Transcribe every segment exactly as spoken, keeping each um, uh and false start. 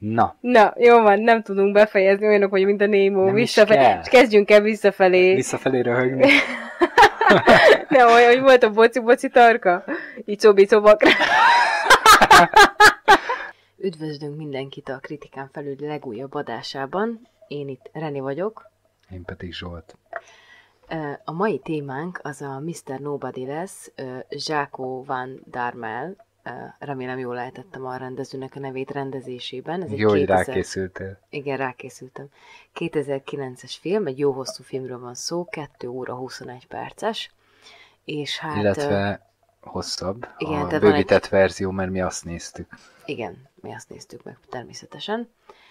Na. Na, jó van, nem tudunk befejezni, olyanok, hogy mint a Nemo, visszafelé, és kezdjünk el visszafelé. Visszafelé röhögni. Nem, olyan, hogy volt a boci-boci tarka? Icó-bicóbakra. Üdvözlünk mindenkit a Kritikán felül legújabb adásában. Én itt Reni vagyok. Én pedig Zsolt. A mai témánk az a miszter Nobody lesz, Zsákó van Darmel. Remélem jól lehetettem a rendezőnek a nevét rendezésében. Ez jó, hogy kétezer... rákészültél. Igen, rákészültem. kétezer-kilences film, egy jó hosszú filmről van szó, kettő óra huszonegy perces. És hát... Illetve hosszabb, igen, a bővített egy... verzió, mert mi azt néztük. Igen, mi azt néztük meg természetesen.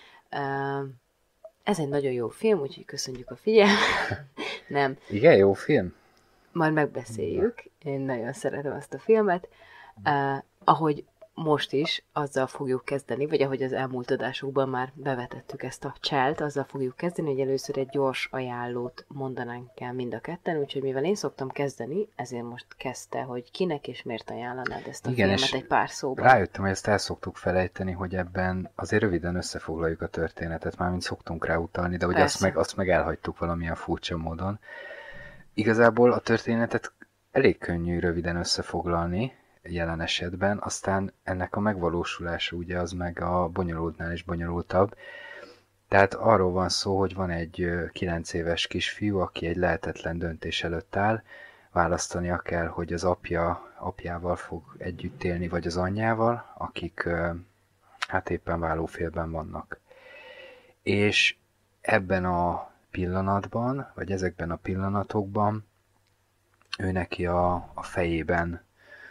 Ez egy nagyon jó film, úgyhogy köszönjük a figyelmet. Nem. Igen, jó film? Majd megbeszéljük. Én nagyon szeretem ezt a filmet. Uh, ahogy most is, azzal fogjuk kezdeni, vagy ahogy az elmúlt adásokban már bevetettük ezt a cselt, azzal fogjuk kezdeni, hogy először egy gyors ajánlót mondanánk el mind a ketten, úgyhogy mivel én szoktam kezdeni, ezért most kezdte, hogy kinek és miért ajánlanád ezt a igen, filmet egy pár szóban. Rájöttem, hogy ezt el szoktuk felejteni, hogy ebben azért röviden összefoglaljuk a történetet, mármint szoktunk rá utalni, de hogy azt meg, azt meg elhagytuk valamilyen furcsa módon. Igazából a történetet elég könnyű röviden összefoglalni, jelen esetben, aztán ennek a megvalósulása ugye az meg a bonyolultnál is bonyolultabb. Tehát arról van szó, hogy van egy kilenc éves kisfiú, aki egy lehetetlen döntés előtt áll, választania kell, hogy az apja, apjával fog együtt élni, vagy az anyjával, akik hát éppen válófélben vannak. És ebben a pillanatban, vagy ezekben a pillanatokban ő neki a, a fejében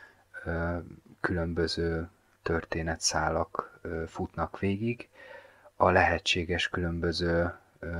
különböző történetszálak futnak végig, a lehetséges különböző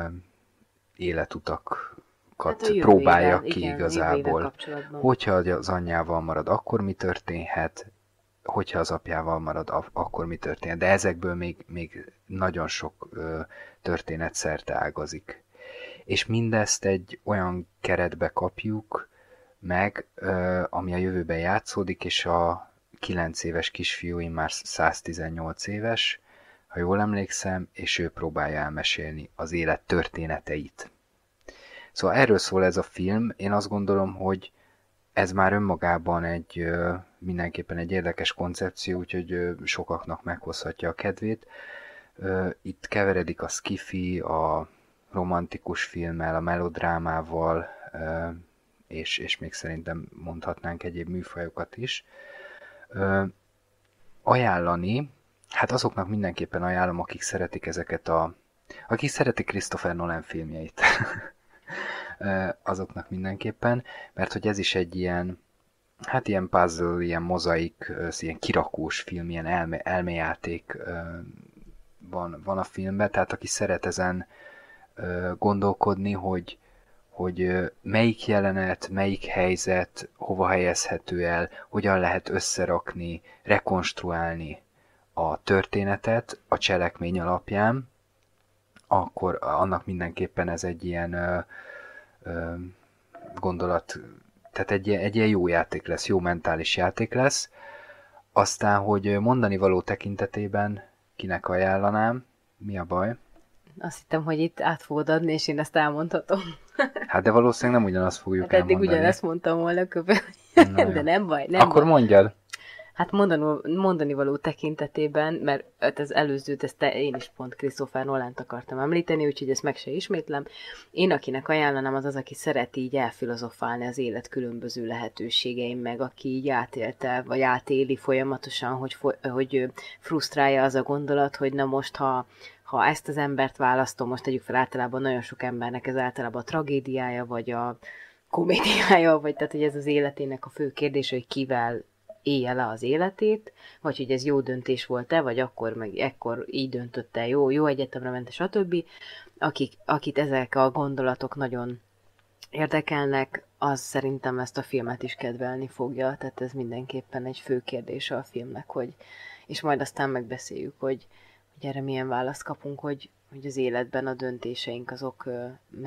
életutakat hát próbálja ki igen, igazából. Hogyha az anyjával marad, akkor mi történhet, hogyha az apjával marad, akkor mi történhet. De ezekből még, még nagyon sok történet szerte ágazik. És mindezt egy olyan keretbe kapjuk meg, ami a jövőben játszódik, és a kilenc éves kisfiú már száztizennyolc éves, ha jól emlékszem, és ő próbálja elmesélni az élet történeteit. Szóval erről szól ez a film. Én azt gondolom, hogy ez már önmagában egy mindenképpen egy érdekes koncepció, úgyhogy sokaknak meghozhatja a kedvét. Itt keveredik a sci-fi, a romantikus filmmel, a melodrámával, És, és még szerintem mondhatnánk egyéb műfajokat is. Ö, ajánlani, hát azoknak mindenképpen ajánlom, akik szeretik ezeket a... akik szeretik Christopher Nolan filmjeit. Ö, azoknak mindenképpen, mert hogy ez is egy ilyen, hát ilyen puzzle, ilyen mozaik, ilyen kirakós film, ilyen elme, elmejáték van, van a filmben, tehát aki szeret ezen gondolkodni, hogy hogy melyik jelenet, melyik helyzet, hova helyezhető el, hogyan lehet összerakni, rekonstruálni a történetet a cselekmény alapján, akkor annak mindenképpen ez egy ilyen ö, ö, gondolat, tehát egy, egy ilyen jó játék lesz, jó mentális játék lesz. Aztán, hogy mondani való tekintetében kinek ajánlanám, mi a baj? Azt hittem, hogy itt át fogod adni, és én ezt elmondhatom. Hát de valószínűleg nem ugyanazt fogjuk hát elmondani. Eddig ugyanezt mondtam volna köbben, de nem baj. Nem Akkor baj. mondjad. Hát mondani, mondani való tekintetében, mert az előzőt, ezt én is pont Christopher Nolant akartam említeni, úgyhogy ezt meg se ismétlem. Én, akinek ajánlanám, az az, aki szereti így elfilozofálni az élet különböző lehetőségeim, meg aki így átélte, vagy átéli folyamatosan, hogy, hogy frusztrálja az a gondolat, hogy na most, ha ha ezt az embert választom, most tegyük fel, általában nagyon sok embernek ez általában a tragédiája, vagy a komédiája, vagy tehát, hogy ez az életének a fő kérdés, hogy kivel élje le az életét, vagy hogy ez jó döntés volt-e, vagy akkor meg ekkor így döntötte, jó, jó egyetemre ment, stb. Akik, akit ezek a gondolatok nagyon érdekelnek, az szerintem ezt a filmet is kedvelni fogja, tehát ez mindenképpen egy fő kérdése a filmnek, hogy, és majd aztán megbeszéljük, hogy hogy erre milyen választ kapunk, hogy, hogy az életben a döntéseink azok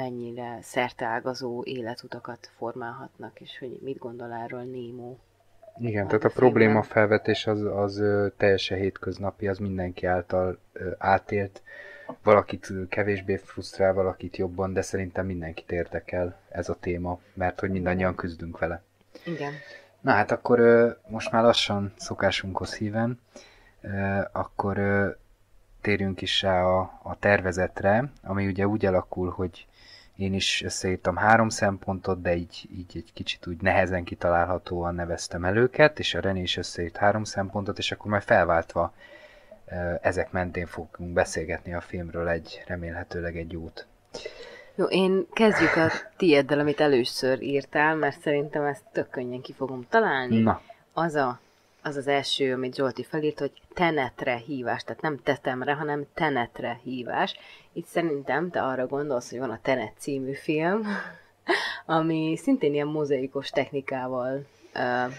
mennyire szerteágazó életutakat formálhatnak, és hogy mit gondol erről Nemo. Igen, tehát a probléma felvetés az, az teljesen hétköznapi, az mindenki által átélt. Valakit kevésbé frusztrál, valakit jobban, de szerintem mindenkit érdekel ez a téma, mert hogy mindannyian küzdünk vele. Igen. Na hát akkor most már lassan szokásunkhoz híven, akkor térjünk is rá a, a tervezetre, ami ugye úgy alakul, hogy én is összeírtam három szempontot, de így, így egy kicsit úgy nehezen kitalálhatóan neveztem el őket, és a René is összeírt három szempontot, és akkor majd felváltva ezek mentén fogunk beszélgetni a filmről egy, remélhetőleg egy jót. Jó, én kezdjük a tieddel, amit először írtál, mert szerintem ezt tök könnyen ki fogom találni. Na. Az a, az, az első, amit Zsolti felírt, hogy tenetre hívás, tehát nem tetemre, hanem tenetre hívás. Itt szerintem te arra gondolsz, hogy van a Tenet című film, ami szintén ilyen mozaikos technikával uh,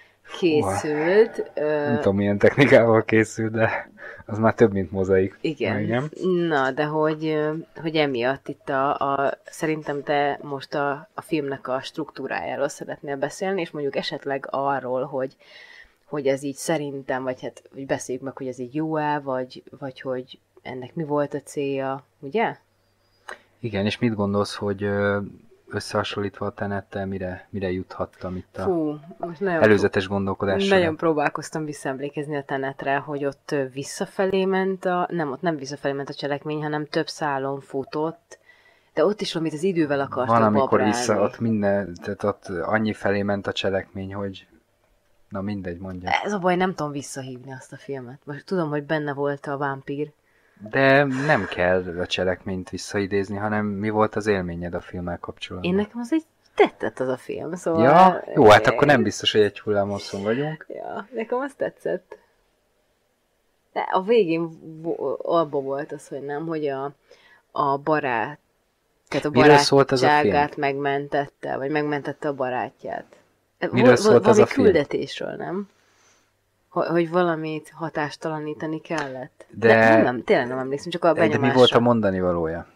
készült. Uh, nem tudom, milyen technikával készült, de az már több, mint mozaik. Igen. igen. Na, de hogy, hogy emiatt itt a, a szerintem te most a, a filmnek a struktúrájáról szeretnél beszélni, és mondjuk esetleg arról, hogy, hogy ez így szerintem, vagy hát hogy beszéljük meg, hogy ez így jó-e, vagy, vagy hogy ennek mi volt a célja, ugye? Igen, és mit gondolsz, hogy összehasonlítva a Tenettel, mire, mire juthattam itt a Fú, most nagyon előzetes gondolkodásra? Nagyon próbálkoztam visszaemlékezni a Tenetre, hogy ott visszafelé ment a, nem, ott nem visszafelé ment a cselekmény, hanem több szálon futott, de ott is valamit az idővel akartak babrálni. Van, amikor babrálni. vissza, ott minden, tehát ott annyi felé ment a cselekmény, hogy na mindegy, mondja. Ez a baj, nem tudom visszahívni azt a filmet. Most tudom, hogy benne volt a vámpír. De nem kell a cselekményt visszaidézni, hanem mi volt az élményed a filmmel kapcsolatban? Én nekem az egy tetszett az a film, szóval... Ja, jó, hát akkor nem biztos, hogy egy hullámosszon vagyunk. Ja, nekem az tetszett. De a végén abban volt az, hogy nem, hogy a, a barát, tehát a barátságát megmentette, vagy megmentette a barátját. Miről szólt az a film? Küldetésről, nem? Hogy valamit hatástalanítani kellett. De, de nem, nem, tényleg nem emlékszem, csak a benyomásra. De mi volt a mondani valója?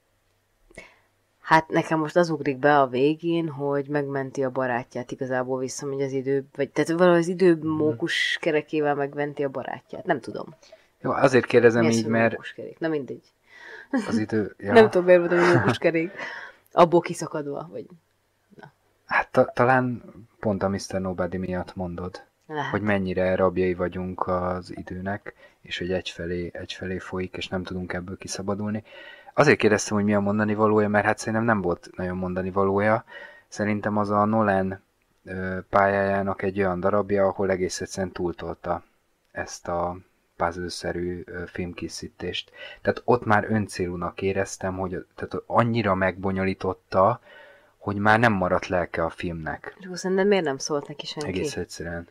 Hát nekem most az ugrik be a végén, hogy megmenti a barátját, igazából visszamegy az idő, vagy tehát valahogy az idő mókus kerekével megmenti a barátját, nem tudom. Jó, azért kérdezem mi így, mert... Mókuskerék? Na mindegy. Az idő... Ja. Nem tudom, miért mondom, hogy mókuskerék. Abból kiszakadva, vagy... Na. Hát ta- talán pont a miszter Nobody miatt mondod. Lehet. Hogy mennyire rabjai vagyunk az időnek, és hogy egyfelé, egyfelé folyik, és nem tudunk ebből kiszabadulni. Azért kérdeztem, hogy mi a mondani valója, mert hát szerintem nem volt nagyon mondani valója. Szerintem az a Nolan pályájának egy olyan darabja, ahol egész egyszerűen túltolta ezt a puzzle-szerű filmkészítést. Tehát ott már öncélúnak éreztem, hogy tehát annyira megbonyolította, hogy már nem maradt lelke a filmnek. És szerintem miért nem szólt neki senki? Egész egyszerűen.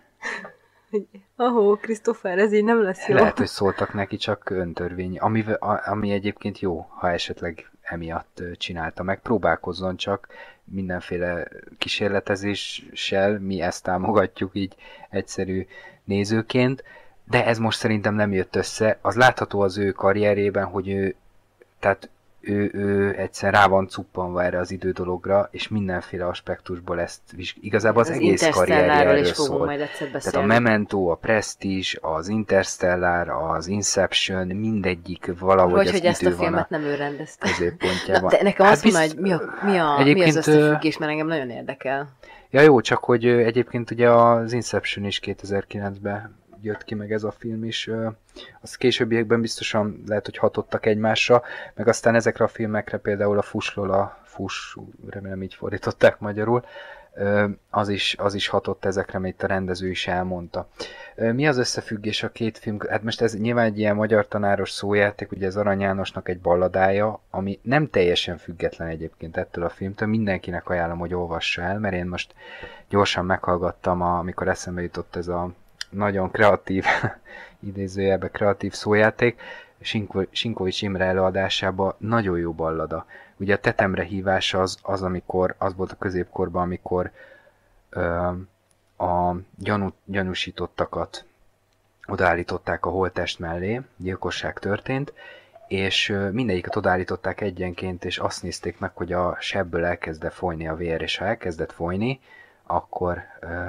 Ahó, Christopher, ez így nem lesz jó. Lehet, hogy szóltak neki, csak öntörvény, ami, ami egyébként jó, ha esetleg emiatt csinálta meg. Próbálkozzon csak mindenféle kísérletezéssel, mi ezt támogatjuk így egyszerű nézőként, de ez most szerintem nem jött össze. Az látható az ő karrierjében, hogy ő, tehát ő, ő egyszer rá van cuppanva erre az idő dologra, és mindenféle aspektusból ezt igazából az, az egész karrierjáról szól. Tehát a Memento, a Prestige, az Interstellar, az Inception, mindegyik valahogy hogy, az hogy idő ezt a filmet van a nem ő rendezte. középpontjában. De nekem hát azt mondja, hogy mi, a, mi, a, mi az összefüggés, mert engem nagyon érdekel. Ja jó, csak hogy egyébként ugye az Inception is kétezer-kilencben jött ki, meg ez a film is. Az későbbiekben biztosan lehet, hogy hatottak egymásra, meg aztán ezekre a filmekre például a Fusslola, Fuss, remélem így fordították magyarul, az is, az is hatott ezekre, amit a rendező is elmondta. Mi az összefüggés a két film? Hát most ez nyilván egy ilyen magyar tanáros szójáték, ugye ez Arany Jánosnak egy balladája, ami nem teljesen független egyébként ettől a filmtől, mindenkinek ajánlom, hogy olvassa el, mert én most gyorsan meghallgattam, amikor eszembe jutott ez a nagyon kreatív, idézőjelben kreatív szójáték, Sinkovics Imre előadásában nagyon jó ballada. Ugye a tetemre hívás az, az, amikor, az volt a középkorban, amikor ö, a gyanú, gyanúsítottakat odaállították a holttest mellé, gyilkosság történt, és ö, mindegyiket odaállították egyenként, és azt nézték meg, hogy a sebből elkezd folyni a vér, és ha elkezdett folyni, akkor... Ö,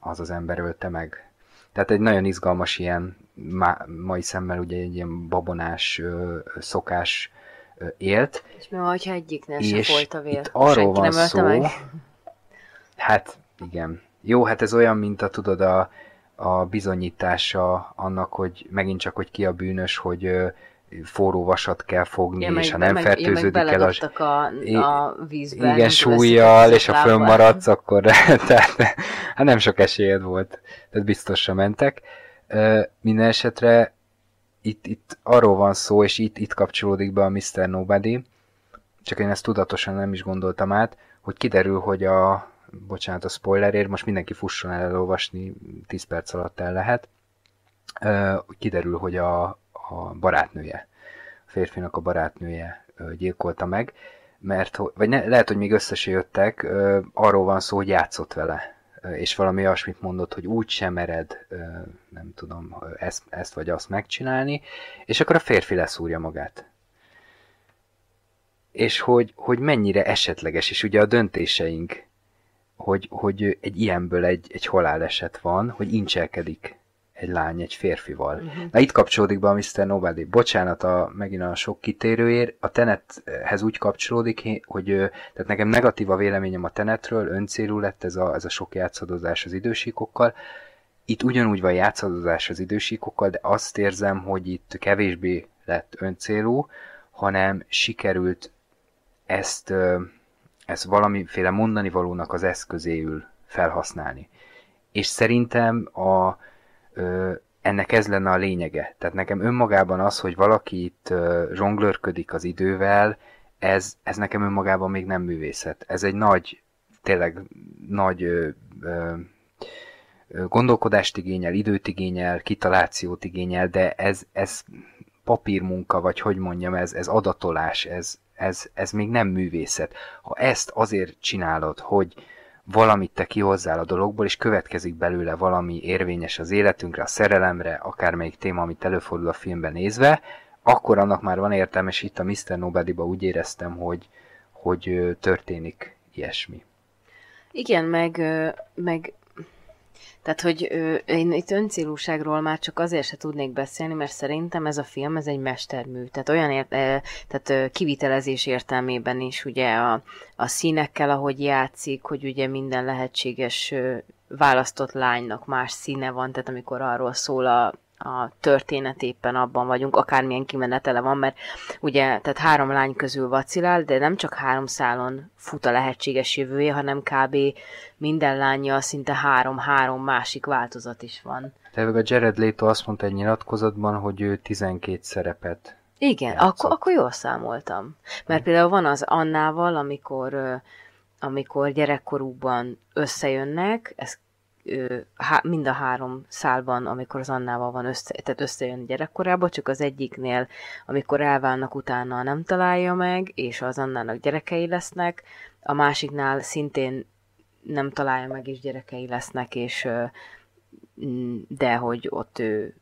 az az ember ölte meg. Tehát egy nagyon izgalmas ilyen, má, mai szemmel ugye egy ilyen babonás ö, szokás ö, élt. És mi van, hogyha egyiknél sem folyt a vér? Itt arról Senki van nem szó, meg? Hát igen. Jó, hát ez olyan, mint a tudod a, a bizonyítása annak, hogy megint csak, hogy ki a bűnös, hogy ö, forró vasat kell fogni, ja, és ha nem meg, fertőződik ja, el a, a vízbe. Igen, súlyjal, és ha fönnmaradsz, akkor tehát, hát nem sok esélyed volt. Tehát biztosra mentek. Minden esetre itt, itt arról van szó, és itt, itt kapcsolódik be a miszter Nobody, csak én ezt tudatosan nem is gondoltam át, hogy kiderül, hogy a, bocsánat a spoilerért, most mindenki fusson el elolvasni, tíz perc alatt el lehet, kiderül, hogy a, a barátnője, a férfinak a barátnője gyilkolta meg, mert, vagy ne, lehet, hogy még össze se jöttek, arról van szó, hogy játszott vele, és valami olyasmit mondott, hogy úgy sem mered, nem tudom, ezt, ezt vagy azt megcsinálni, és akkor a férfi leszúrja magát. És hogy, hogy mennyire esetleges, és ugye a döntéseink, hogy, hogy egy ilyenből egy, egy haláleset van, hogy incselkedik egy lány egy férfival. Uh-huh. Na itt kapcsolódik be a miszter Nobody. Bocsánat a, megint a sok kitérőért. A Tenethez úgy kapcsolódik, hogy tehát nekem negatív a véleményem a Tenetről, öncélú lett ez a, ez a sok játszadozás az idősíkokkal. Itt ugyanúgy van játszadozás az idősíkokkal, de azt érzem, hogy itt kevésbé lett öncélú, hanem sikerült ezt, ezt valamiféle mondani valónak az eszközéül felhasználni. És szerintem a Ö, ennek ez lenne a lényege. Tehát nekem önmagában az, hogy valaki itt ö, zsonglőrködik az idővel, ez, ez nekem önmagában még nem művészet. Ez egy nagy, tényleg nagy ö, ö, gondolkodást igényel, időt igényel, kitalációt igényel, de ez, ez papírmunka, vagy hogy mondjam, ez, ez adatolás, ez, ez, ez még nem művészet. Ha ezt azért csinálod, hogy valamit te kihozzál a dologból, és következik belőle valami érvényes az életünkre, a szerelemre, akármelyik téma, amit előfordul a filmben nézve, akkor annak már van értelme, és itt a miszter Nobody-ba úgy éreztem, hogy, hogy történik ilyesmi. Igen, meg, meg tehát, hogy én itt öncélúságról már csak azért se tudnék beszélni, mert szerintem ez a film, ez egy mestermű. Tehát olyan ért, tehát kivitelezés értelmében is, ugye a, a színekkel, ahogy játszik, hogy ugye minden lehetséges választott lánynak más színe van, tehát amikor arról szól a a történet éppen abban vagyunk, akármilyen kimenetele van, mert ugye, tehát három lány közül vacilál, de nem csak három szálon fut a lehetséges jövője, hanem kb. Minden lányja szinte három-három másik változat is van. Tehát a Jared Leto azt mondta egy nyilatkozatban, hogy ő tizenkét szerepet Igen, akkor, akkor jól számoltam. Mert hmm. például van az Annával, amikor, amikor gyerekkorúban összejönnek, ez mind a három szálban, amikor az Annával van össze, tehát összejön gyerekkorában, csak az egyiknél, amikor elválnak, utána nem találja meg, és az Annának gyerekei lesznek, a másiknál szintén nem találja meg, és gyerekei lesznek, és de hogy ott ő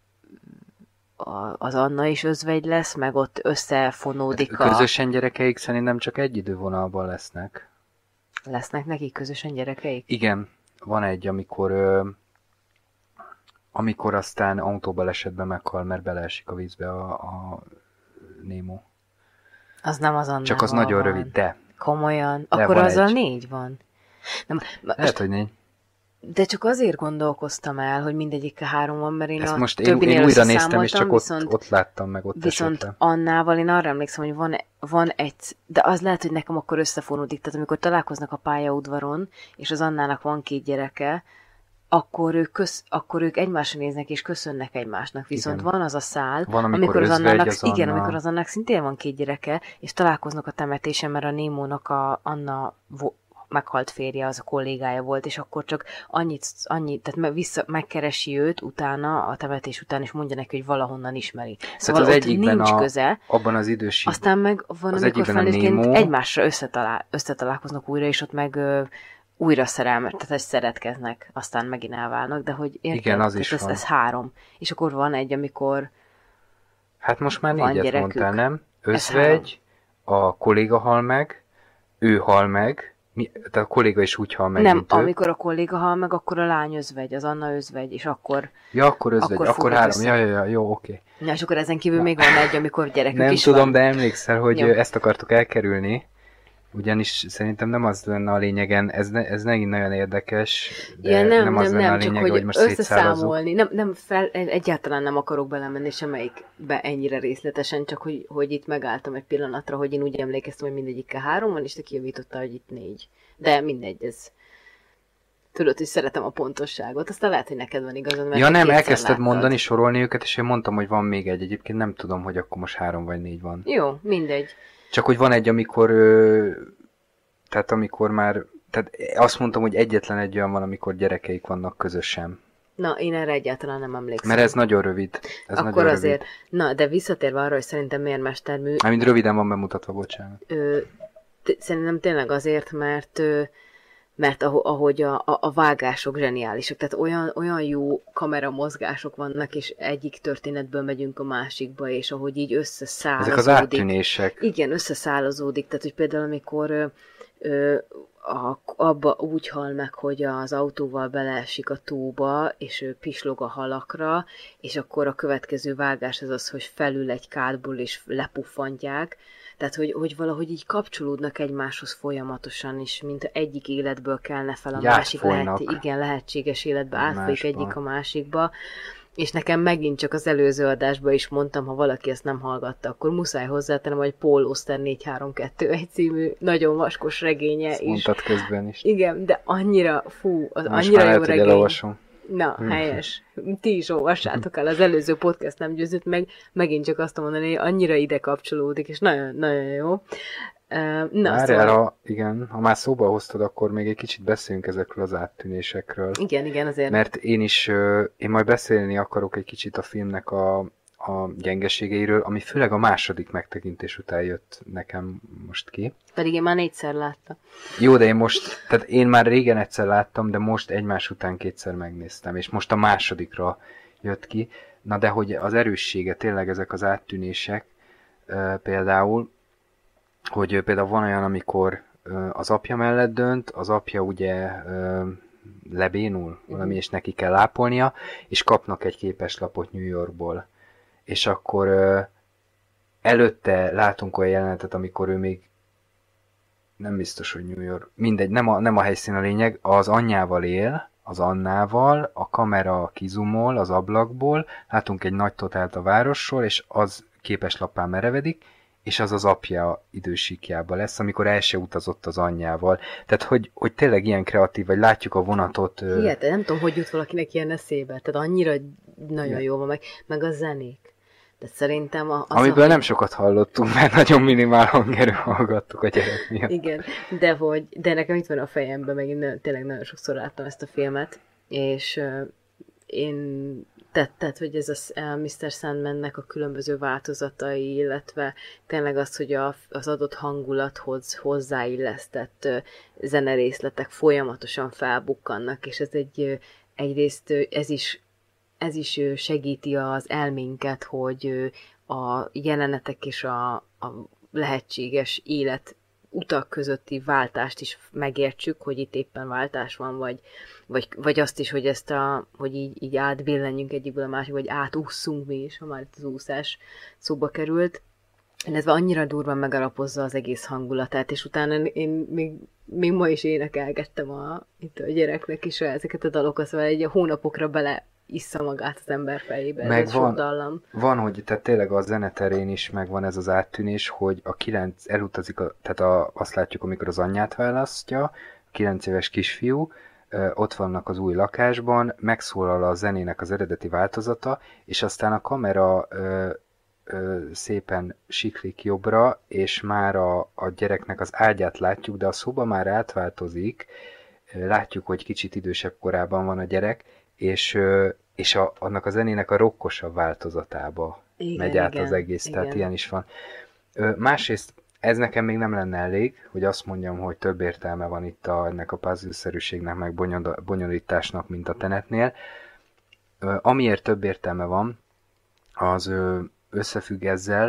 az Anna is özvegy lesz, meg ott összefonódik a... Közösen gyerekeik szerintem csak egy idővonalban lesznek. Lesznek nekik közösen gyerekeik? Igen. Van egy, amikor ö, amikor aztán autóbalesetben meghal, mert beleesik a vízbe a, a Nemo. Az nem az Annával. Csak az nagyon van. Rövid, de. Komolyan? De akkor azzal egy. négy van. Nem, Lehet, most, hogy négy. De csak azért gondolkoztam el, hogy mindegyikkel három van, mert én Ezt a most én, én újra néztem, és csak viszont, ott, ott láttam meg, ott Viszont esetlen. Annával én arra emlékszem, hogy van, van egy, de az lehet, hogy nekem akkor összefonódik, tehát amikor találkoznak a pályaudvaron, és az Annának van két gyereke, akkor ők, kösz, akkor ők egymásra néznek, és köszönnek egymásnak. Viszont igen. Van az a szál, van, amikor, amikor az Annának, az igen, Anna... amikor az Annának szintén van két gyereke, és találkoznak a temetésen, mert a Némónak a Anna vo- meghalt férje, az a kollégája volt, és akkor csak annyit, annyit tehát vissza, megkeresi őt utána, a temetés után, és mondja neki, hogy valahonnan ismeri. Szóval az ott nincs a, köze. Abban az időség. Aztán meg van, amikor felnőttként egymásra összetalál, összetalálkoznak újra, és ott meg ö, újra szerelmet, tehát ezt szeretkeznek, aztán megint elválnak, de hogy érted? Igen, az is ez, van. ez három. És akkor van egy, amikor hát most már négyet mondtál, nem? Özvegy, a kolléga hal meg, ő hal meg, Mi, tehát a kolléga is úgy hal meg, Nem, mint ő. amikor a kolléga hal meg, akkor a lány özvegy, az Anna özvegy, és akkor... Ja, akkor özvegy, akkor, akkor három, ja, ja, ja, jó, oké. Na, és akkor ezen kívül ja. még van egy, amikor gyerekük nem is tudom, van. de emlékszel, hogy jó. ezt akartuk elkerülni, ugyanis szerintem nem az lenne a lényegen, ez, ne, ez megint nagyon érdekes, de ja, nem, nem az nem, lenne nem, a lényege, csak, hogy most összeszámolni. Nem, nem fel, egyáltalán nem akarok belemenni semmelyikbe ennyire részletesen, csak hogy, hogy itt megálltam egy pillanatra, hogy én úgy emlékeztem, hogy mindegyikkel három van, és te kijavította, hogy itt négy. De mindegy, ez... Tudod, hogy szeretem a pontosságot, aztán lehet, hogy neked van igazad, mert ja nem, elkezdted láttad. mondani, sorolni őket, és én mondtam, hogy van még egy. Egyébként nem tudom, hogy akkor most három vagy négy van. Jó, mindegy. Csak hogy van egy, amikor... Ö, tehát amikor már... Tehát azt mondtam, hogy egyetlen egy olyan van, amikor gyerekeik vannak közösen. Na, én erre egyáltalán nem emlékszem. Mert ez nagyon rövid. Ez Akkor nagyon azért... Rövid. Na, de visszatérve arra, hogy szerintem miért mestermű... Amint röviden van bemutatva, bocsánat. Ö, t- szerintem tényleg azért, mert... Ö, mert ahogy a, a, a vágások zseniálisak, tehát olyan, olyan jó kameramozgások vannak, és egyik történetből megyünk a másikba, és ahogy így összeszálazódik. Ezek az áttűnések. Igen, összeszálazódik, tehát hogy például amikor ö, ö, a, abba úgy hal meg, hogy az autóval beleesik a tóba, és ő pislog a halakra, és akkor a következő vágás az az, hogy felül egy kádból, és lepuffantják. Tehát, hogy, hogy valahogy így kapcsolódnak egymáshoz folyamatosan, és mint egyik életből kelne fel a Ját másik, lehet, folynak. igen, lehetséges életbe átfolyik Másban. egyik a másikba. És nekem megint csak az előző adásban is mondtam, ha valaki ezt nem hallgatta, akkor muszáj hozzátenem, hogy Paul Auster négy három kettő egy című nagyon vaskos regénye Ezt is. mondtad közben is. Igen, de annyira, fú, az most annyira már jó lehet, regény. Elolvasom. Na, helyes. Ti is olvassátok el, az előző podcast nem győzött meg, megint csak azt mondani, hogy annyira ide kapcsolódik, és nagyon, nagyon jó. Na, Várjál, szóval... ha, igen, ha már szóba hoztad, akkor még egy kicsit beszéljünk ezekről az áttűnésekről. Igen, igen, azért. Mert én is, én majd beszélni akarok egy kicsit a filmnek a, a gyengeségeiről, ami főleg a második megtekintés után jött nekem most ki. Pedig én már négyszer láttam. Jó, de én most, tehát én már régen egyszer láttam, de most egymás után kétszer megnéztem, és most a másodikra jött ki. Na de hogy az erőssége tényleg ezek az áttűnések, például, hogy például van olyan, amikor az apja mellett dönt, az apja ugye lebénul valami, és neki kell ápolnia, és kapnak egy képeslapot New Yorkból. És akkor előtte látunk olyan jelenetet, amikor ő még nem biztos, hogy New York, mindegy, nem a, nem a helyszín a lényeg, az anyjával él, az Annával, a kamera kizumol az ablakból, látunk egy nagy totált a városról, és az képeslappá merevedik, és az az apja idősíkjába lesz, amikor el se utazott az anyjával. Tehát, hogy, hogy tényleg ilyen kreatív, vagy látjuk a vonatot... Hihetet, nem tudom, hogy jut valakinek ilyen eszébe. Tehát annyira nagyon igen. Jó van, meg, meg a zenék. De szerintem a, az amiből a, nem sokat hallottunk, mert nagyon minimál hangerő hallgattuk a gyerek miatt. Igen, de, hogy, de nekem itt van a fejemben, meg én tényleg nagyon sokszor láttam ezt a filmet, és uh, én tetted, hogy ez a, a miszter Sandmannek a különböző változatai, illetve tényleg az, hogy a, az adott hangulathoz hozzáillesztett uh, zenerészletek folyamatosan felbukkannak, és ez egy uh, egyrészt uh, ez is ez is segíti az elménket, hogy a jelenetek és a, a lehetséges élet utak közötti váltást is megértsük, hogy itt éppen váltás van, vagy, vagy, vagy azt is, hogy ezt a, hogy így, így átbillenjünk egyikből a másikba, vagy átússzunk mi is, ha már itt az úszás szóba került. Illetve annyira durván megalapozza az egész hangulatát, és utána én még, még ma is énekelgettem a, itt a gyereknek is ezeket a dalokat, szóval egy hónapokra bele issza magát az ember fejébe. Meg ez van, dallam. van, hogy tehát tényleg a zeneterén is megvan ez az áttűnés, hogy a kilenc elutazik, a, tehát a, azt látjuk, amikor az anyját választja, a kilenc éves kisfiú, ö, ott vannak az új lakásban, megszólal a zenének az eredeti változata, és aztán a kamera ö, ö, szépen siklik jobbra, és már a, a gyereknek az ágyát látjuk, de a szoba már átváltozik, látjuk, hogy kicsit idősebb korában van a gyerek, és, és a, annak a zenének a rokkosabb változatába igen, megy át igen, az egész, igen. Tehát ilyen is van. Másrészt ez nekem még nem lenne elég, hogy azt mondjam, hogy több értelme van itt a, ennek a puzzle-szerűségnek, meg bonyolításnak, mint a Tenetnél. Amiért több értelme van, az összefügg ezzel,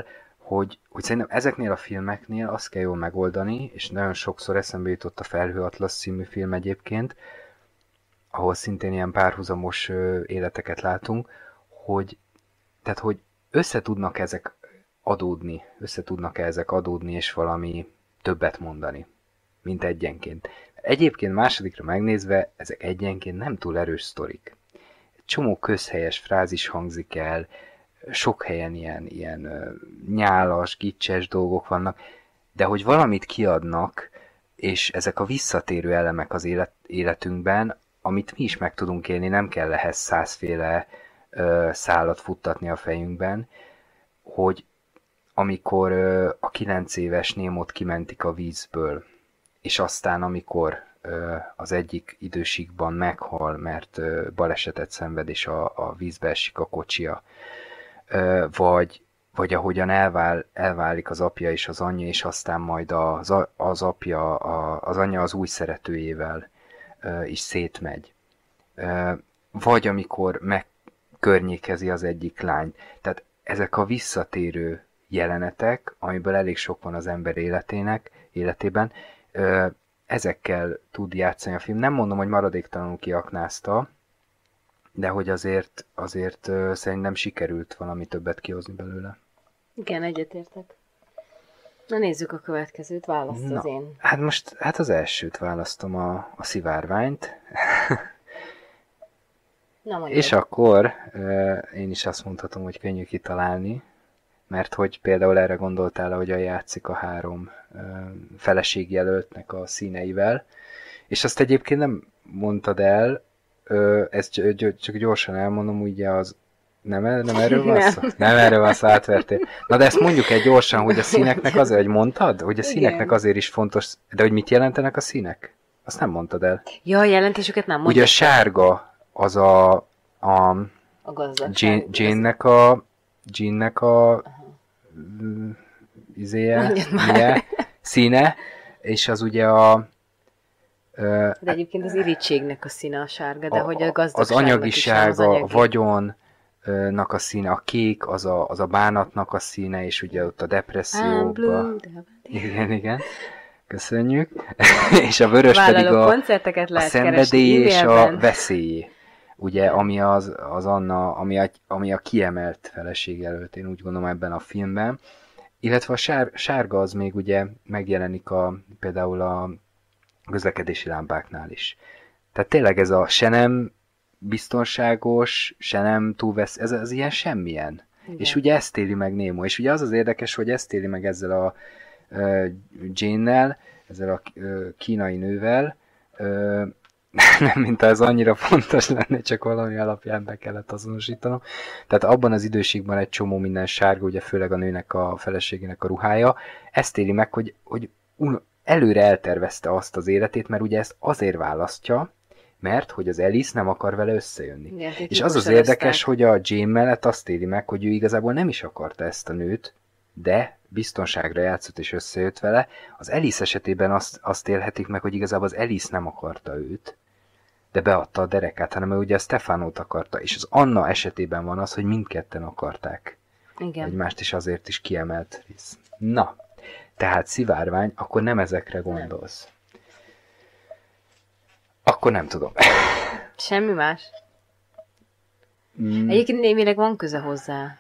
hogy, hogy szerintem ezeknél a filmeknél azt kell jól megoldani, és nagyon sokszor eszembe jutott a Felhő Atlasz című film egyébként, ahol szintén ilyen párhuzamos életeket látunk, hogy, tehát, hogy össze tudnak ezek adódni, össze tudnak ezek adódni, és valami többet mondani, mint egyenként. Egyébként másodikra megnézve, ezek egyenként nem túl erős sztorik. Egy csomó közhelyes frázis hangzik el, sok helyen ilyen, ilyen nyálas, gicses dolgok vannak, de hogy valamit kiadnak, és ezek a visszatérő elemek az élet, életünkben, amit mi is meg tudunk élni, nem kell ehhez százféle ö, szálat futtatni a fejünkben, hogy amikor ö, a kilenc éves Némót kimentik a vízből, és aztán amikor ö, az egyik időségben meghal, mert ö, balesetet szenved, és a, a vízbe esik a kocsia, ö, vagy, vagy ahogyan elvál, elválik az apja és az anyja, és aztán majd az, az apja, a, az anyja az új szeretőjével ö, is szétmegy. Ö, vagy amikor megkörnyékezi az egyik lányt. Tehát ezek a visszatérő jelenetek, amiből elég sok van az ember életének, életében, ö, ezekkel tud játszani a film. Nem mondom, hogy maradéktalanul kiaknázta, de hogy azért, azért ö, szerintem sikerült valami többet kihozni belőle. Igen, egyetértek. Na nézzük a következőt, választ az én. Hát most hát az elsőt választom, a, a Szivárványt. Na, és akkor ö, én is azt mondhatom, hogy könnyű kitalálni, mert hogy például erre gondoltál, hogy a játszik a három ö, feleségjelöltnek a színeivel, és azt egyébként nem mondtad el, ö, ezt csak gyorsan elmondom, ugye az nem, nem erről van szó? Nem. nem erről van szó, átvertél. Na de ezt mondjuk egy gyorsan, hogy a színeknek azért, hogy mondtad? Hogy a színeknek igen. Azért is fontos, de hogy mit jelentenek a színek? Azt nem mondtad el. Ja, a jelentésüket nem mondtad. Ugye a sárga az a, a, a Jane-nek a Jean-nek a izéje, ugye, színe, és az ugye a de egyébként az irítségnek a színe a sárga, de a, hogy a gazdagságnak az anyagisága, a vagyonnak a színe, a kék, az a, az a bánatnak a színe, és ugye ott a depresszióba. Igen, igen. Köszönjük. És a vörös pedig a, a szenvedély és a veszély. Ugye, ami az, az Anna, ami a, ami a kiemelt feleségjelölt, én úgy gondolom ebben a filmben. Illetve a sár, sárga az még ugye megjelenik a, például a közlekedési lámpáknál is. Tehát tényleg ez a se nem biztonságos, se nem túl vesz, ez az ilyen semmilyen. Igen. És ugye ezt éli meg Nemo. És ugye az az érdekes, hogy ezt éli meg ezzel a uh, Jane-nel, ezzel a uh, kínai nővel, uh, nem, mint ez annyira fontos lenne, csak valami alapján be kellett azonosítanom. Tehát abban az időségben egy csomó minden sárga, ugye főleg a nőnek a feleségének a ruhája, ezt éli meg, hogy, hogy un- előre eltervezte azt az életét, mert ugye ezt azért választja, mert hogy az Alice nem akar vele összejönni. Igen, és az az érdekes, hogy a Jane mellett azt éli meg, hogy ő igazából nem is akarta ezt a nőt, de biztonságra játszott és összejött vele. Az Alice esetében azt, azt élhetik meg, hogy igazából az Alice nem akarta őt, de beadta a derekát, hanem ő ugye a Stefánót akarta, és az Anna esetében van az, hogy mindketten akarták. Igen. Egymást is azért is kiemelt rész. Na, tehát Szivárvány, akkor nem ezekre gondolsz. Nem. Akkor nem tudom. Semmi más? Mm. Egyébként némileg van köze hozzá.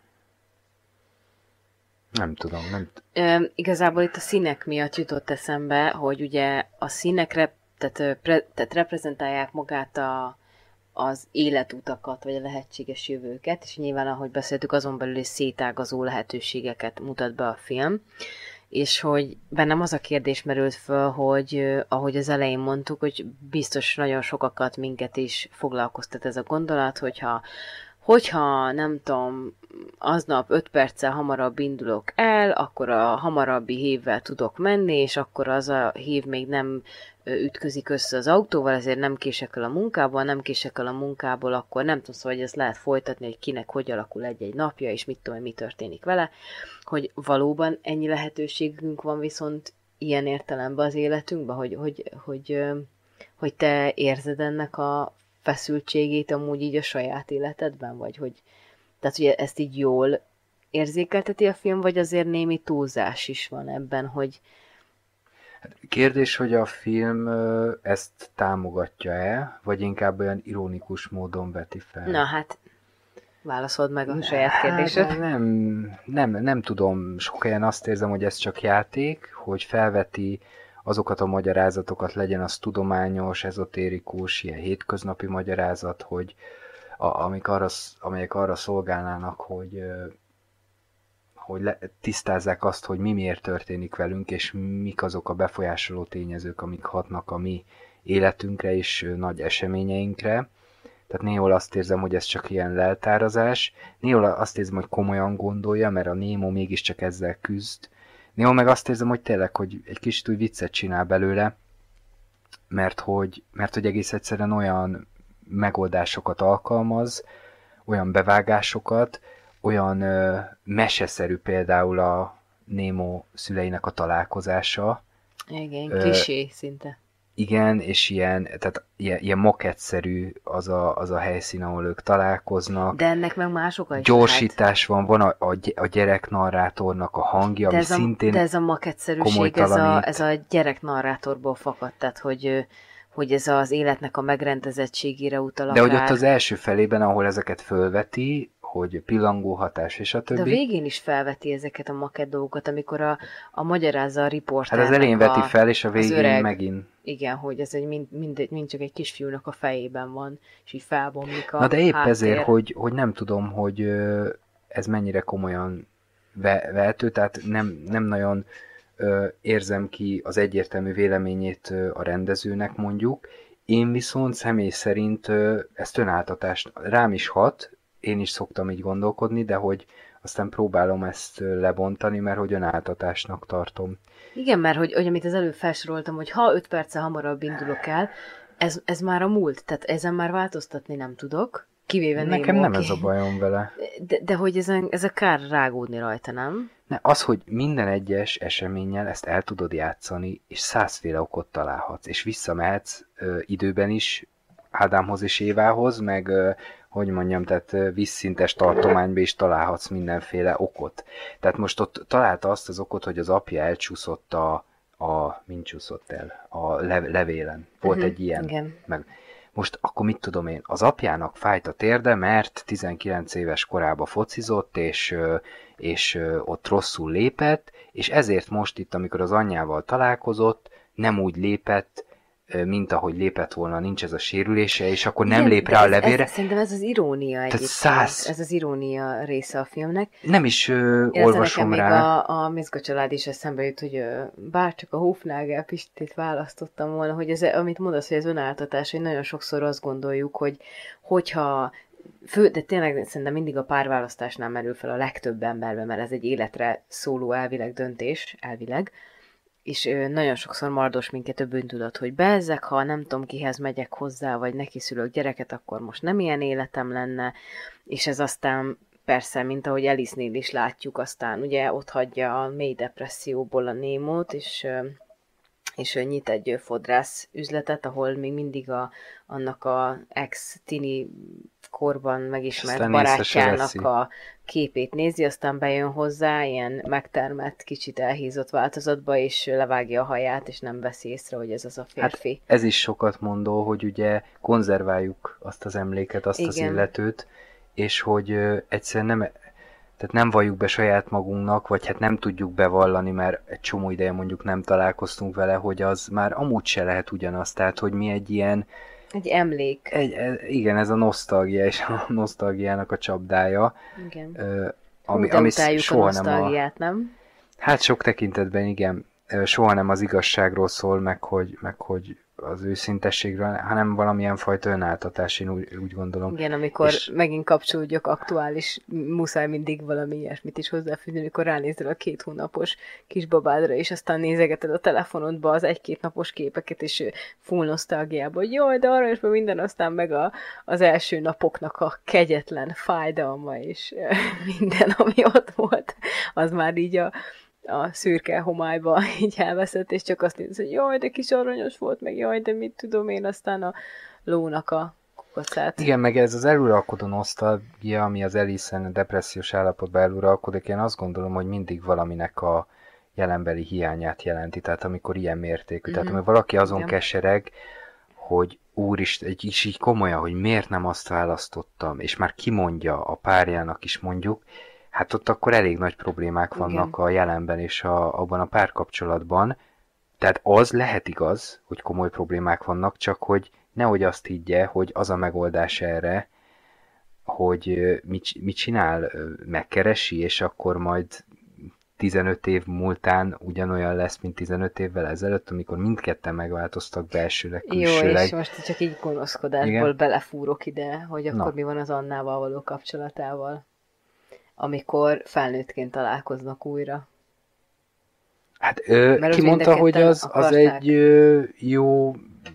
Nem tudom. Nem t- Ö, igazából itt a színek miatt jutott eszembe, hogy ugye a színekre, tehát, pre, tehát reprezentálják magát a, az életutakat, vagy a lehetséges jövőket, és nyilván, ahogy beszéltük, azon belül is szétágazó lehetőségeket mutat be a film. És hogy bennem az a kérdés merült föl, hogy ahogy az elején mondtuk, hogy biztos nagyon sokakat minket is foglalkoztat ez a gondolat, hogyha, hogyha nem tudom, aznap öt perccel hamarabb indulok el, akkor a hamarabbi hívvel tudok menni, és akkor az a hív még nem ütközik össze az autóval, ezért nem kések el a munkából, nem kések el a munkából, akkor nem tudom, szóval, hogy ezt lehet folytatni, hogy kinek hogy alakul egy-egy napja, és mit tudom, mi történik vele, hogy valóban ennyi lehetőségünk van viszont ilyen értelemben az életünkben, hogy, hogy, hogy, hogy te érzed ennek a feszültségét amúgy így a saját életedben, vagy hogy tehát, hogy ezt így jól érzékelteti a film, vagy azért némi túlzás is van ebben, hogy... Kérdés, hogy a film ezt támogatja-e, vagy inkább olyan ironikus módon veti fel? Na hát, válaszold meg a saját kérdésed. Hát, nem, nem, nem tudom, sok helyen azt érzem, hogy ez csak játék, hogy felveti azokat a magyarázatokat, legyen az tudományos, ezotérikus, ilyen hétköznapi magyarázat, hogy a, amik arra, amelyek arra szolgálnának, hogy, hogy le, tisztázzák azt, hogy mi miért történik velünk, és mik azok a befolyásoló tényezők, amik hatnak a mi életünkre és nagy eseményeinkre. Tehát néhol azt érzem, hogy ez csak ilyen leltárazás, néhol azt érzem, hogy komolyan gondolja, mert a Nemo mégiscsak ezzel küzd. Néhol meg azt érzem, hogy tényleg, hogy egy kicsit úgy viccet csinál belőle, mert hogy, mert hogy egész egyszerűen olyan megoldásokat alkalmaz, olyan bevágásokat, olyan ö, meseszerű például a Nemo szüleinek a találkozása. Igen, klisé szinte. Igen, és ilyen, tehát ilyen, ilyen mokettszerű az a, az a helyszín, ahol ők találkoznak. De ennek meg más oka is Gyorsítás lehet. Van, van a, a, a gyereknarrátornak a hangja, de ami ez a, szintén de ez a makettszerűség, ez a, ez a gyereknarrátorból fakad, tehát hogy, hogy ez az életnek a megrendezettségére utal akár. De hogy ott az első felében, ahol ezeket fölveti, hogy pillangó hatás és a többi. De a végén is felveti ezeket a makett dolgokat, amikor a, a magyarázza a riportárnak. Hát az elején veti a, fel, és a végén öreg, megint. Igen, hogy ez egy mind, mind, mind csak egy kisfiúnak a fejében van, és így felbomlik a Na de épp háttér. ezért, hogy, hogy nem tudom, hogy ez mennyire komolyan vehető, tehát nem, nem nagyon ö, érzem ki az egyértelmű véleményét ö, a rendezőnek mondjuk. Én viszont személy szerint ö, ezt önáltatást rám is hat, én is szoktam így gondolkodni, de hogy aztán próbálom ezt lebontani, mert hogy önáltatásnak tartom. Igen, mert hogy, hogy amit az előbb felsoroltam, hogy ha öt perccel hamarabb indulok el, ez, ez már a múlt, tehát ezen már változtatni nem tudok, kivéve Nekem Nemo, nem okay. ez a bajom vele. De, de hogy ezen, ez a kár rágódni rajta, nem? Ne, az, hogy minden egyes eseménnyel ezt el tudod játszani, és százféle okot találhatsz, és visszamehetsz ö, időben is Ádámhoz és Évához, meg ö, hogy mondjam, tehát vízszintes tartományba is találhatsz mindenféle okot. Tehát most ott találta azt az okot, hogy az apja elcsúszott a, a mint csúszott el? A lev, levélen. Volt uh-huh, egy ilyen. Igen. Meg, most akkor mit tudom én, az apjának fájt a térde, mert tizenkilenc éves korában focizott, és, és ott rosszul lépett, és ezért most itt, amikor az anyjával találkozott, nem úgy lépett, mint ahogy lépett volna, nincs ez a sérülése, és akkor nem igen, lép rá a levélre. Ez, szerintem ez az irónia egyébként. Száz... Ez az irónia része a filmnek. Nem is ö, olvasom rá. Még a, a Mizga család is eszembe jut, hogy ö, bárcsak a Hufnagel Pistét választottam volna, hogy ez, amit mondasz, hogy ez önáltatás, hogy nagyon sokszor azt gondoljuk, hogy hogyha fő, de tényleg szerintem mindig a párválasztásnál merül fel a legtöbb emberben, mert ez egy életre szóló elvileg döntés, elvileg, és nagyon sokszor mardos minket a bűntudat, hogy bezzek, ha nem tudom kihez megyek hozzá, vagy neki szülök gyereket, akkor most nem ilyen életem lenne, és ez aztán persze, mint ahogy Alice-nél is látjuk, aztán ugye ott hagyja a mély depresszióból a Némót, és, és nyit egy fodrász üzletet, ahol még mindig a, annak a ex-tini korban megismert barátjának a képét nézi, aztán bejön hozzá ilyen megtermett, kicsit elhízott változatba, és levágja a haját, és nem veszi észre, hogy ez az a férfi. Hát ez is sokat mondó, hogy ugye konzerváljuk azt az emléket, azt igen. az illetőt, és hogy ö, egyszerűen nem, tehát nem valljuk be saját magunknak, vagy hát nem tudjuk bevallani, mert egy csomó ideje mondjuk nem találkoztunk vele, hogy az már amúgy se lehet ugyanaz, tehát hogy mi egy ilyen Egy emlék. Egy, igen, ez a nosztalgia és a nosztalgiának a csapdája. Igen. Ö, ami, Hú, ami soha a nosztalgiát, nem, a... nem? Hát sok tekintetben igen. Soha nem az igazságról szól, meg hogy, meg hogy az őszintességről, hanem valamilyen fajta önáltatás, én úgy, úgy gondolom. Igen, amikor és... megint kapcsolódjak aktuális, muszáj mindig valami ilyesmit is hozzáfűzni, amikor ránézel a két hónapos kisbabádra, és aztán nézegeted a telefonodba az egy-két napos képeket, és full nosztalgiába, hogy jaj, de arra is minden, aztán meg a, az első napoknak a kegyetlen fájdalma, és minden, ami ott volt, az már így a a szürke homályba így elveszett, és csak azt néz, hogy jaj, de kis aranyos volt, meg jaj, de mit tudom én, aztán a lónak a kocát. Igen, meg ez az eluralkodó nosztalgia, ami az Alice-en depressziós állapotban eluralkodik, én azt gondolom, hogy mindig valaminek a jelenbeli hiányát jelenti, tehát amikor ilyen mértékű. Mm-hmm. Tehát amikor valaki azon Igen. kesereg, hogy úristen, egy is így komolyan, hogy miért nem azt választottam, és már kimondja a párjának is mondjuk, hát ott akkor elég nagy problémák vannak Igen. a jelenben és a, abban a párkapcsolatban. Tehát az lehet igaz, hogy komoly problémák vannak, csak hogy nehogy azt higgye, hogy az a megoldás erre, hogy mit, mit csinál, megkeresi, és akkor majd tizenöt év múltán ugyanolyan lesz, mint tizenöt évvel ezelőtt, amikor mindketten megváltoztak belsőleg, külsőleg. Jó, és most csak így gonoszkodásból Igen? belefúrok ide, hogy akkor Na. mi van az Annával való kapcsolatával, amikor felnőttként találkoznak újra. Hát ö, ki mondta, hogy az, az egy ö, jó,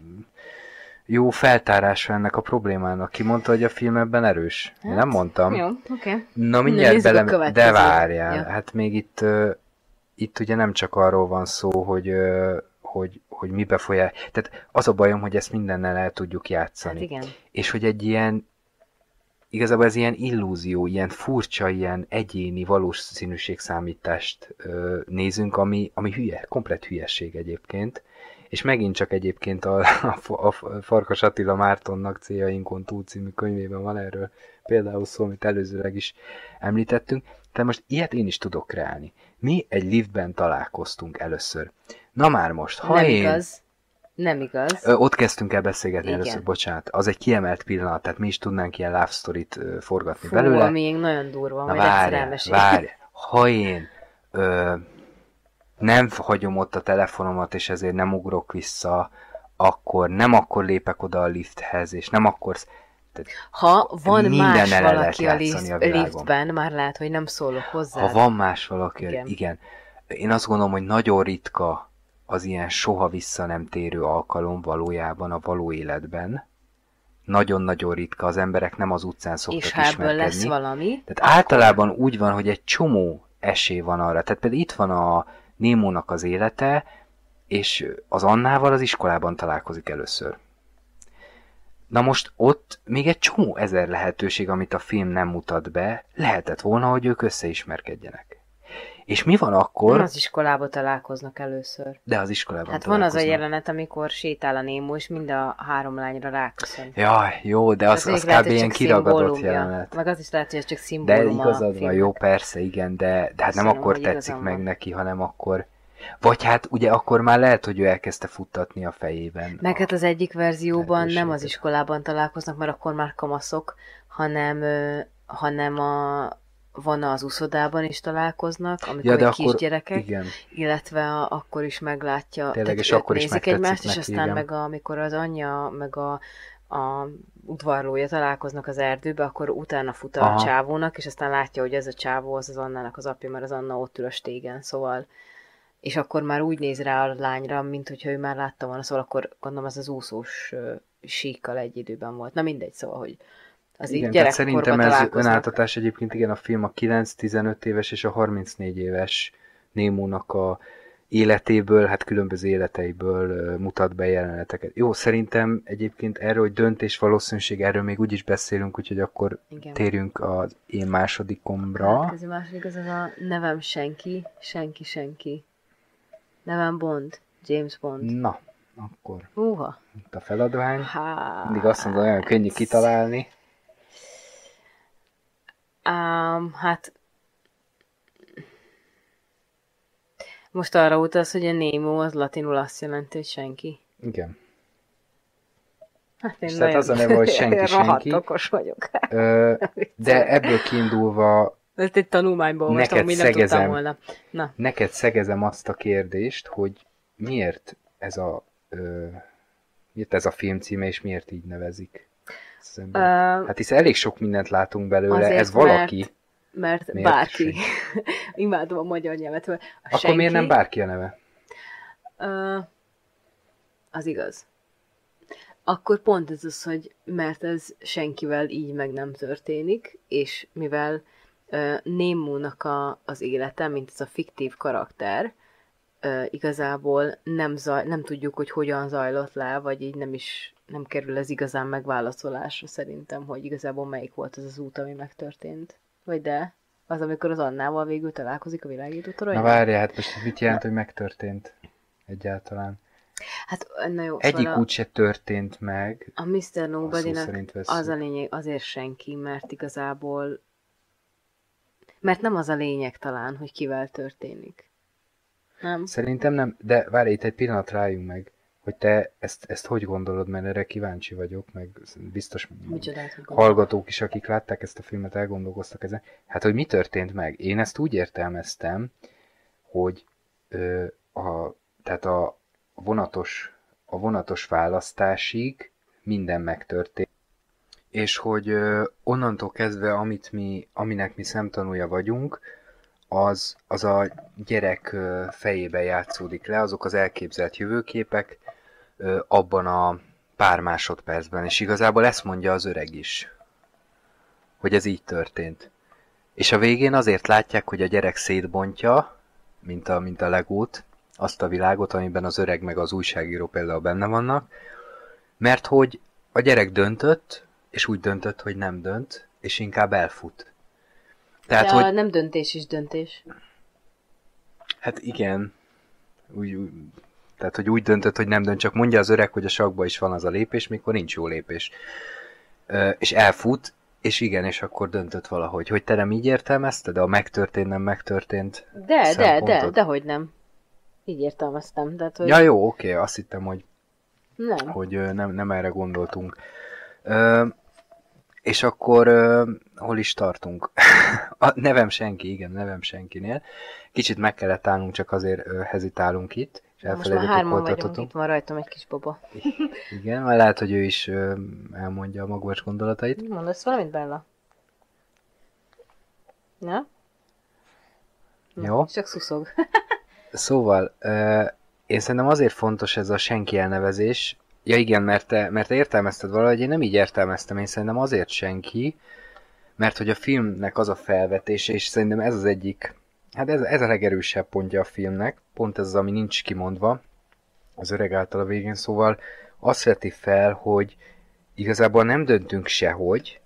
jó feltárása ennek a problémának. Ki mondta, hogy a film ebben erős? Hát, én nem mondtam. Jó, oké. Okay. Na mindjárt bele... De várjál. Ja. Hát még itt, ö, itt ugye nem csak arról van szó, hogy, ö, hogy, hogy mi befolyál. Tehát az a bajom, hogy ezt mindennel el tudjuk játszani. Hát igen. És hogy egy ilyen igazából ez ilyen illúzió, ilyen furcsa, ilyen egyéni valószínűségszámítást ö, nézünk, ami, ami hülye, komplett hülyeség egyébként. És megint csak egyébként a, a, a Farkas Attila Mártonnak Céljainkon túl című könyvében van erről például szó, amit előzőleg is említettünk. Tehát most ilyet én is tudok kreálni. Mi egy liftben találkoztunk először. Na már most, ha Nem én... igaz. Nem igaz. Ö, ott kezdtünk el beszélgetni Igen. először, bocsánat. Az egy kiemelt pillanat, tehát mi is tudnánk ilyen love storyt ö, forgatni Fú, belőle. ami nagyon durva, Na majd várj, várj, ha én ö, nem hagyom ott a telefonomat, és ezért nem ugrok vissza, akkor nem akkor lépek oda a lifthez, és nem akkor... Tehát ha van más valaki a, lift, a liftben, már lehet, hogy nem szólok hozzá. Ha van más valaki, igen. igen. Én azt gondolom, hogy nagyon ritka az ilyen soha vissza nem térő alkalom valójában a való életben. Nagyon-nagyon ritka, az emberek nem az utcán szoktak és ismerkedni. És lesz valami. Tehát akkor... általában úgy van, hogy egy csomó esély van arra. Tehát például itt van a Némónak az élete, és az Annával az iskolában találkozik először. Na most ott még egy csomó ezer lehetőség, amit a film nem mutat be, lehetett volna, hogy ők összeismerkedjenek. És mi van akkor... Nem az iskolában találkoznak először. De az iskolában hát találkoznak. van az a jelenet, amikor sétál a Némó, és mind a három lányra ráköszön. Jaj, jó, de az, az kb. Ilyen kiragadott jelenet. Meg az is lehet, hogy ez csak szimbólum. De igazad van, jó, persze, igen, de, de hát nem akkor tetszik meg neki, hanem akkor... Vagy hát ugye akkor már lehet, hogy ő elkezdte futtatni a fejében. Meg hát az egyik verzióban nem az iskolában találkoznak, mert akkor már kamaszok, hanem, hanem a... van az úszodában is találkoznak, amikor ja, még kisgyerekek, igen. illetve a, akkor is meglátja, Tényleg, és akkor is nézik egymást, neki, és aztán igen. meg a, amikor az anyja, meg a, a udvarlója találkoznak az erdőbe, akkor utána fut a Aha. csávónak, és aztán látja, hogy ez a csávó az az Annának az apja, mert az Anna ott ül a stégen, szóval, és akkor már úgy néz rá a lányra, mint hogyha ő már látta volna, szóval akkor gondolom ez az úszós uh, síkkal egy időben volt. Na mindegy, szóval, hogy az igen, tehát szerintem ez önáltatás egyébként, igen, a film a kilenc-tizenöt éves és a harmincnégy éves Némónak a életéből, hát különböző életeiből mutat be jeleneteket. Jó, szerintem egyébként erről, hogy döntés valószínűség, erről még úgyis beszélünk, úgyhogy akkor igen. térjünk az én másodikomra. Hát ez a második, az az a nevem senki, senki, senki. Nevem Bond, James Bond. Na, akkor Uha. itt a feladvány. Hát... Mindig azt mondom, olyan könnyű kitalálni. Um, hát most arra utalsz, hogy a Nemo az latinul azt jelenti, hogy senki. Igen. Hát én tehát az a neve, hogy senki, senki. okos vagyok. Ö, de ebből kiindulva ez egy tanulmányból olvastam, amit nem tudtam volna. Na. Neked szegezem azt a kérdést, hogy miért ez a ö, miért ez a film címe, és miért így nevezik? Uh, hát hisz elég sok mindent látunk belőle, azért, ez valaki. Mert, mert bárki. Imádom a magyar nyelvet. A Akkor senki, miért nem bárki a neve? Uh, az igaz. Akkor pont ez az, hogy mert ez senkivel így meg nem történik, és mivel uh, Némónak a, az élete, mint ez a fiktív karakter, uh, igazából nem, zaj, nem tudjuk, hogy hogyan zajlott le, vagy így nem is nem kerül ez igazán megválaszolásra szerintem, hogy igazából melyik volt az az út, ami megtörtént. Vagy de? Az, amikor az Annával végül találkozik a világító toronyban? Na várjál, hát most mit jelent, hogy megtörtént egyáltalán? Hát, na jó, Egyik szóval út se történt meg. A miszter Nobody-nak az a lényeg, azért senki, mert igazából mert nem az a lényeg talán, hogy kivel történik. Nem? Szerintem nem, de várj, itt egy pillanat rájunk meg, hogy te ezt, ezt hogy gondolod, mert erre kíváncsi vagyok, meg biztos Micsodát, hallgatók is, akik látták ezt a filmet, elgondolkoztak ezen. Hát, hogy mi történt meg? Én ezt úgy értelmeztem, hogy ö, a, tehát a vonatos, a vonatos választásig minden megtörtént, és hogy ö, onnantól kezdve, amit mi, aminek mi szemtanúja vagyunk, az, az a gyerek ö, fejében játszódik le, azok az elképzelt jövőképek ö, abban a pár másodpercben, és igazából ezt mondja az öreg is, hogy ez így történt. És a végén azért látják, hogy a gyerek szétbontja, mint a, mint a legót, azt a világot, amiben az öreg meg az újságíró például benne vannak, mert hogy a gyerek döntött, és úgy döntött, hogy nem dönt, és inkább elfut. Tehát, hogy... nem döntés is döntés. Hát igen. Úgy, úgy, tehát, hogy úgy döntött, hogy nem dönt, csak mondja az öreg, hogy a sakkban is van az a lépés, mikor nincs jó lépés. Ö, és elfut, és igen, és akkor döntött valahogy. Hogy te nem így értelmezted, de a megtörtént, nem megtörtént De, de, de, de, hogy nem. Így értelmeztem. Tehát, hogy... Ja jó, oké, azt hittem, hogy, nem. hogy ö, nem, nem erre gondoltunk. Ö, és akkor ö, hol is tartunk? A nevem senki, igen, nevem senkinél. Kicsit meg kellett állnunk, csak azért ö, hezitálunk itt. És most már hárman vagyunk, itt van rajtam egy kis baba. Igen, mert lehet, hogy ő is ö, elmondja a magvas gondolatait. Mondasz valamit, Bella? Na? Jó. Csak szuszog. Szóval, ö, én szerintem azért fontos ez a senki elnevezés. Ja igen, mert te, mert te értelmezted valahogy, én nem így értelmeztem, én szerintem azért senki, mert hogy a filmnek az a felvetése, és szerintem ez az egyik, hát ez, ez a legerősebb pontja a filmnek, pont ez az, ami nincs kimondva az öreg által a végén, szóval azt veti fel, hogy igazából nem döntünk sehogy,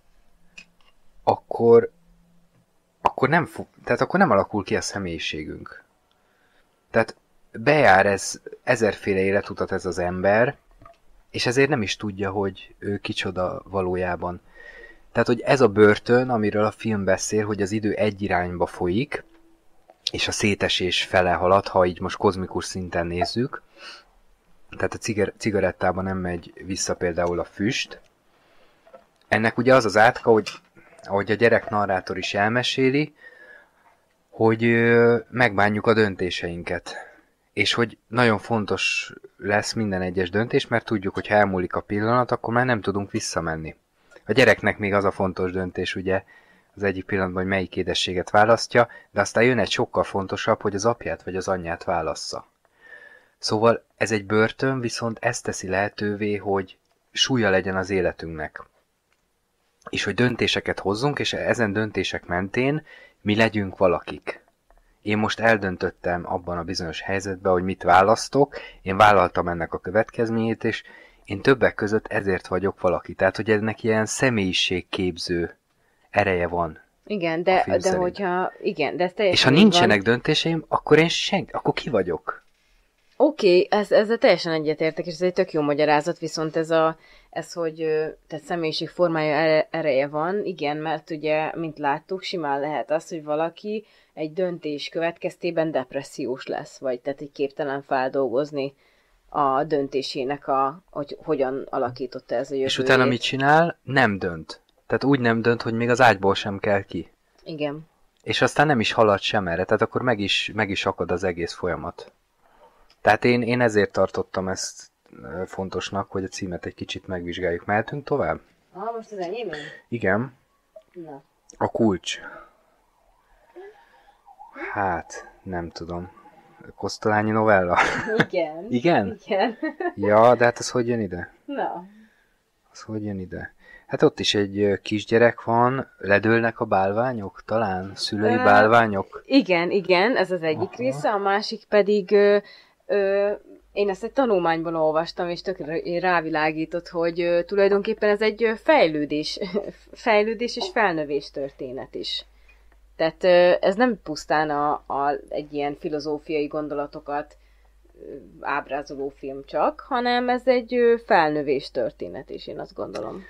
akkor, akkor nem, tehát akkor nem alakul ki a személyiségünk. Tehát bejár ez ezerféle életutat ez az ember, és ezért nem is tudja, hogy ő kicsoda valójában. Tehát, hogy ez a börtön, amiről a film beszél, hogy az idő egy irányba folyik, és a szétesés fele halad, ha így most kozmikus szinten nézzük. Tehát a cigar- cigarettában nem megy vissza például a füst. Ennek ugye az az átka, hogy ahogy a gyerek narrátor is elmeséli, hogy megbánjuk a döntéseinket. És hogy nagyon fontos lesz minden egyes döntés, mert tudjuk, hogy ha elmúlik a pillanat, akkor már nem tudunk visszamenni. A gyereknek még az a fontos döntés, ugye, az egyik pillanatban, hogy melyik édességet választja, de aztán jön egy sokkal fontosabb, hogy az apját vagy az anyját válassza. Szóval ez egy börtön, viszont ez teszi lehetővé, hogy súlya legyen az életünknek. És hogy döntéseket hozzunk, és ezen döntések mentén mi legyünk valakik. Én most eldöntöttem abban a bizonyos helyzetben, hogy mit választok, én vállaltam ennek a következményét, és én többek között ezért vagyok valaki. Tehát, hogy ennek ilyen személyiségképző ereje van. Igen, de, de hogyha... Igen, de ez teljesen és ha nincsenek van. Döntéseim, akkor én senki, akkor ki vagyok? Oké, okay, ez, ezzel teljesen egyetértek, és ez egy tök jó magyarázat, viszont ez, a, ez hogy tehát személyiség formája ereje van, igen, mert ugye, mint láttuk, simán lehet az, hogy valaki egy döntés következtében depressziós lesz, vagy tehát egy képtelen feldolgozni a döntésének, a, hogy hogyan alakította ez a jövőjét. És utána mit csinál? Nem dönt. Tehát úgy nem dönt, hogy még az ágyból sem kell ki. Igen. És aztán nem is halad sem erre, tehát akkor meg is, meg is akad az egész folyamat. Tehát én, én ezért tartottam ezt fontosnak, hogy a címet egy kicsit megvizsgáljuk. Mehetünk tovább? Ah, most az enyém? Igen. Na. A kulcs. Hát, nem tudom. Kosztolányi novella? Igen. Igen? Igen. Ja, de hát az hogy jön ide? Na. Az hogy jön ide? Hát ott is egy kisgyerek van, ledőlnek a bálványok, talán szülői Ö, bálványok. igen, igen, ez az egyik Aha. része, a másik pedig ö, ö, én ezt egy tanulmányban olvastam, és tökre rávilágított, hogy ö, tulajdonképpen ez egy ö, fejlődés, fejlődés és felnövés történet is. Tehát ö, ez nem pusztán a, a, egy ilyen filozófiai gondolatokat ö, ábrázoló film csak, hanem ez egy ö, felnövés történet is, én azt gondolom.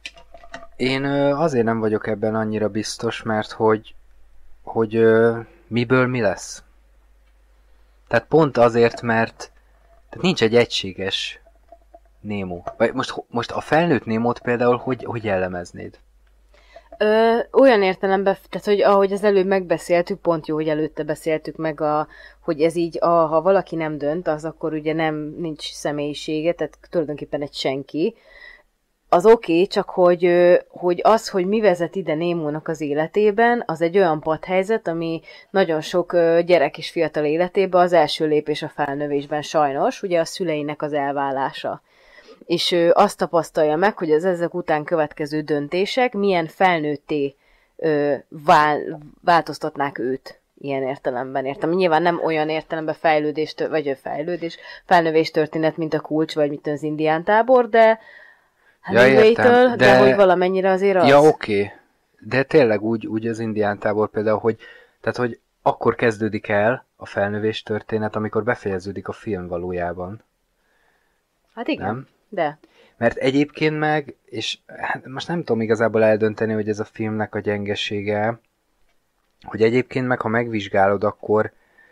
Én ö, azért nem vagyok ebben annyira biztos, mert hogy, hogy ö, miből mi lesz. Tehát pont azért, mert tehát nincs egy egységes Nemo. Vagy most, most a felnőtt Némót például hogy, hogy jellemeznéd? Ö, olyan értelemben, tehát hogy ahogy az előbb megbeszéltük, pont jó, hogy előtte beszéltük meg, a, hogy ez így, a, ha valaki nem dönt, az akkor ugye nem nincs személyisége, tehát tulajdonképpen egy senki. Az oké, okay, csak hogy, hogy az, hogy mi vezet ide Némónak az életében, az egy olyan padhelyzet, ami nagyon sok gyerek és fiatal életében az első lépés a felnövésben sajnos, ugye a szüleinek az elválása. És ő azt tapasztalja meg, hogy az ezek után következő döntések milyen felnőtté vál, változtatnák őt ilyen értelemben. Értem. Nyilván nem olyan értelemben fejlődés, vagy fejlődés, felnövés történet, mint a Kulcs, vagy mint az Indián tábor, de ja, értem, de... de hogy valamennyire azért az. Ja, oké. Okay. De tényleg úgy, úgy az Indián tábor például, hogy, tehát, hogy akkor kezdődik el a felnövés történet, amikor befejeződik a film valójában. Hát igen, nem? De. Mert egyébként meg, és hát most nem tudom igazából eldönteni, hogy ez a filmnek a gyengesége, hogy egyébként meg, ha megvizsgálod, akkor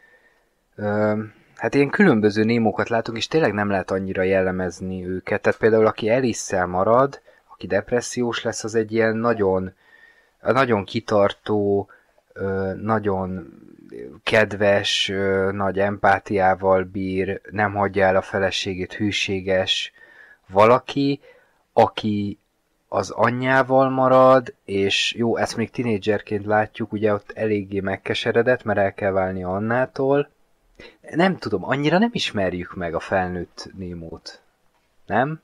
ö, hát ilyen különböző Némókat látunk, és tényleg nem lehet annyira jellemezni őket. Tehát például, aki Alice-szel marad, aki depressziós lesz, az egy ilyen nagyon, nagyon kitartó, nagyon kedves, nagy empátiával bír, nem hagyja el a feleségét, hűséges valaki, aki az anyjával marad, és jó, ezt még tinédzserként látjuk, ugye ott eléggé megkeseredett, mert el kell válni Annától. Nem tudom, annyira nem ismerjük meg a felnőtt Némót. Nem?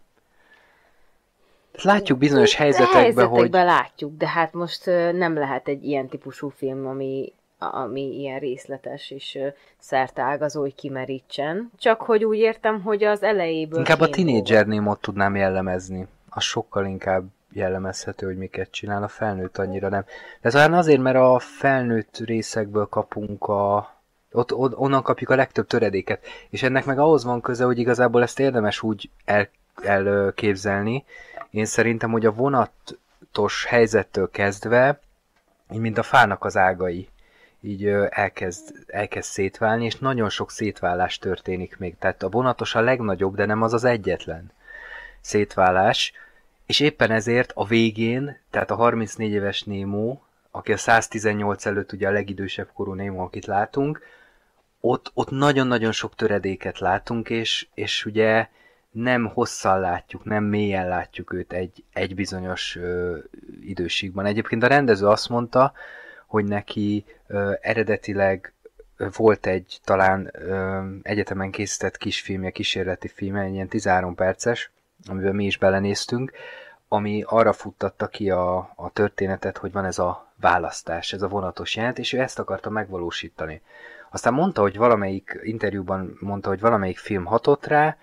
Látjuk bizonyos helyzetekben, helyzetekben hogy... látjuk, de hát most nem lehet egy ilyen típusú film, ami, ami ilyen részletes és szerteágazó, hogy kimerítsen. Csak hogy úgy értem, hogy az elejéből... Inkább a tinédzser Némót tudnám jellemezni. Az sokkal inkább jellemezhető, hogy miket csinál, a felnőtt annyira nem. De talán azért, mert a felnőtt részekből kapunk a... Ott, onnan kapjuk a legtöbb töredéket. És ennek meg ahhoz van köze, hogy igazából ezt érdemes úgy el, elképzelni. Én szerintem, hogy a vonatos helyzettől kezdve, így mint a fának az ágai, így elkezd, elkezd szétválni, és nagyon sok szétválás történik még. Tehát a vonatos a legnagyobb, de nem az az egyetlen szétválás. És éppen ezért a végén, tehát a harmincnégy éves Nemo, aki a száztizennyolc előtt ugye a legidősebb korú Nemo, akit látunk, ott, ott nagyon-nagyon sok töredéket látunk, és, és ugye nem hosszan látjuk, nem mélyen látjuk őt egy, egy bizonyos ö, időségben. Egyébként a rendező azt mondta, hogy neki ö, eredetileg ö, volt egy talán ö, egyetemen készített kisfilmje, kísérleti filmje, egy ilyen tizenhárom perces, amiben mi is belenéztünk, ami arra futtatta ki a, a történetet, hogy van ez a választás, ez a vonatos jelent, és ő ezt akarta megvalósítani. Aztán mondta, hogy valamelyik interjúban mondta, hogy valamelyik film hatott rá,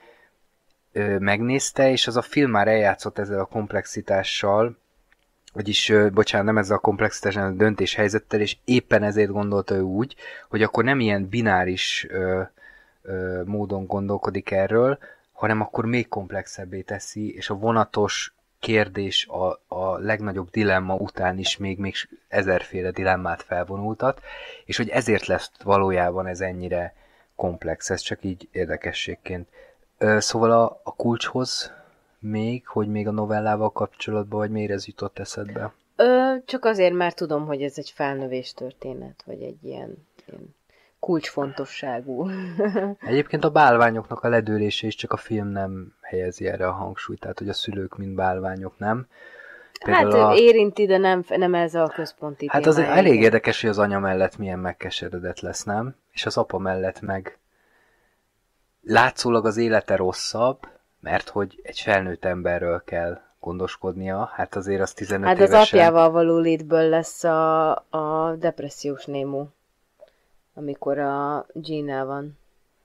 ö, megnézte, és az a film már eljátszott ezzel a komplexitással, vagyis, ö, bocsánat, nem ezzel a komplexitással, hanem a döntéshelyzettel, és éppen ezért gondolta ő úgy, hogy akkor nem ilyen bináris ö, ö, módon gondolkodik erről, hanem akkor még komplexebbé teszi, és a vonatos kérdés a, a legnagyobb dilemma után is még, még ezerféle dilemmát felvonultat, és hogy ezért lesz valójában ez ennyire komplex, ez csak így érdekességként. Ö, szóval a, a Kulcshoz még, hogy még a novellával kapcsolatban, vagy miért ez jutott eszedbe? Ö, csak azért, mert tudom, hogy ez egy felnövés történet, vagy egy ilyen, ilyen kulcsfontosságú. Egyébként a bálványoknak a ledőlése is, csak a film nem helyezi erre a hangsúlyt, tehát hogy a szülők mind bálványok, nem? Például hát a... érinti, de nem, nem ez a központi Hát az elég érdekes, hogy az anya mellett milyen megkeseredett lesz, nem? És az apa mellett meg látszólag az élete rosszabb, mert hogy egy felnőtt emberről kell gondoskodnia, hát azért az tizenöt hát évesen... Hát az apjával való létből lesz a, a depressziós Nemo, amikor a Gene-nel van.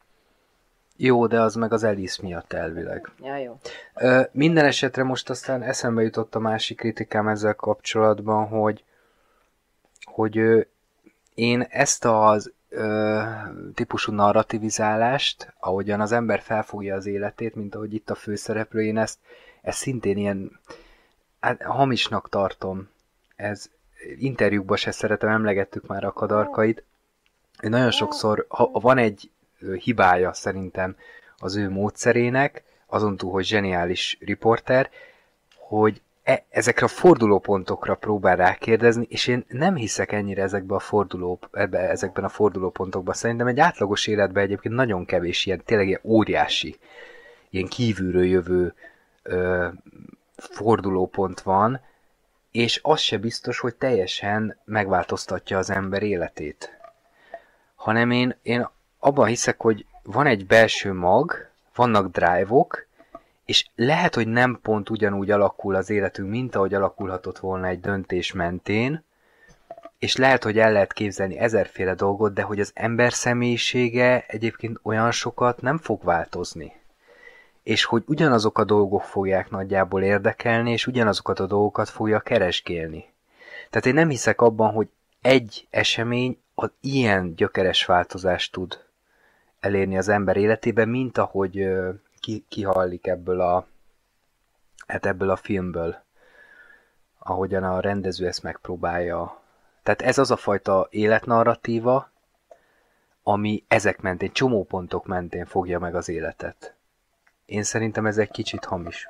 Jó, de az meg az Alice miatt elvileg. Ja, jó. Ö, minden esetre most aztán eszembe jutott a másik kritikám ezzel kapcsolatban, hogy, hogy ö, én ezt az ö, típusú narrativizálást, ahogyan az ember felfogja az életét, mint ahogy itt a főszereplő, én ezt, ezt szintén ilyen hát, hamisnak tartom. Ez interjúkban se szeretem, emlegettük már a kadarkait. Nagyon sokszor, ha van egy hibája szerintem az ő módszerének, azon túl, hogy zseniális riporter, hogy e- ezekre a fordulópontokra próbál rákérdezni, és én nem hiszek ennyire ezekben a, forduló, ebbe, ezekben a fordulópontokban. Szerintem egy átlagos életben egyébként nagyon kevés ilyen, tényleg ilyen óriási, ilyen kívülről jövő ö, fordulópont van, és az se biztos, hogy teljesen megváltoztatja az ember életét. Hanem én, én abban hiszek, hogy van egy belső mag, vannak drive-ok, és lehet, hogy nem pont ugyanúgy alakul az életünk, mint ahogy alakulhatott volna egy döntés mentén, és lehet, hogy el lehet képzelni ezerféle dolgot, de hogy az ember személyisége egyébként olyan sokat nem fog változni. És hogy ugyanazok a dolgok fogják nagyjából érdekelni, és ugyanazokat a dolgokat fogja keresgélni. Tehát én nem hiszek abban, hogy egy esemény az ilyen gyökeres változást tud elérni az ember életében, mint ahogy ö, ki, kihallik ebből a, hát ebből a filmből, ahogyan a rendező ezt megpróbálja. Tehát ez az a fajta életnarratíva, ami ezek mentén, csomópontok mentén fogja meg az életet. Én szerintem ez egy kicsit hamis.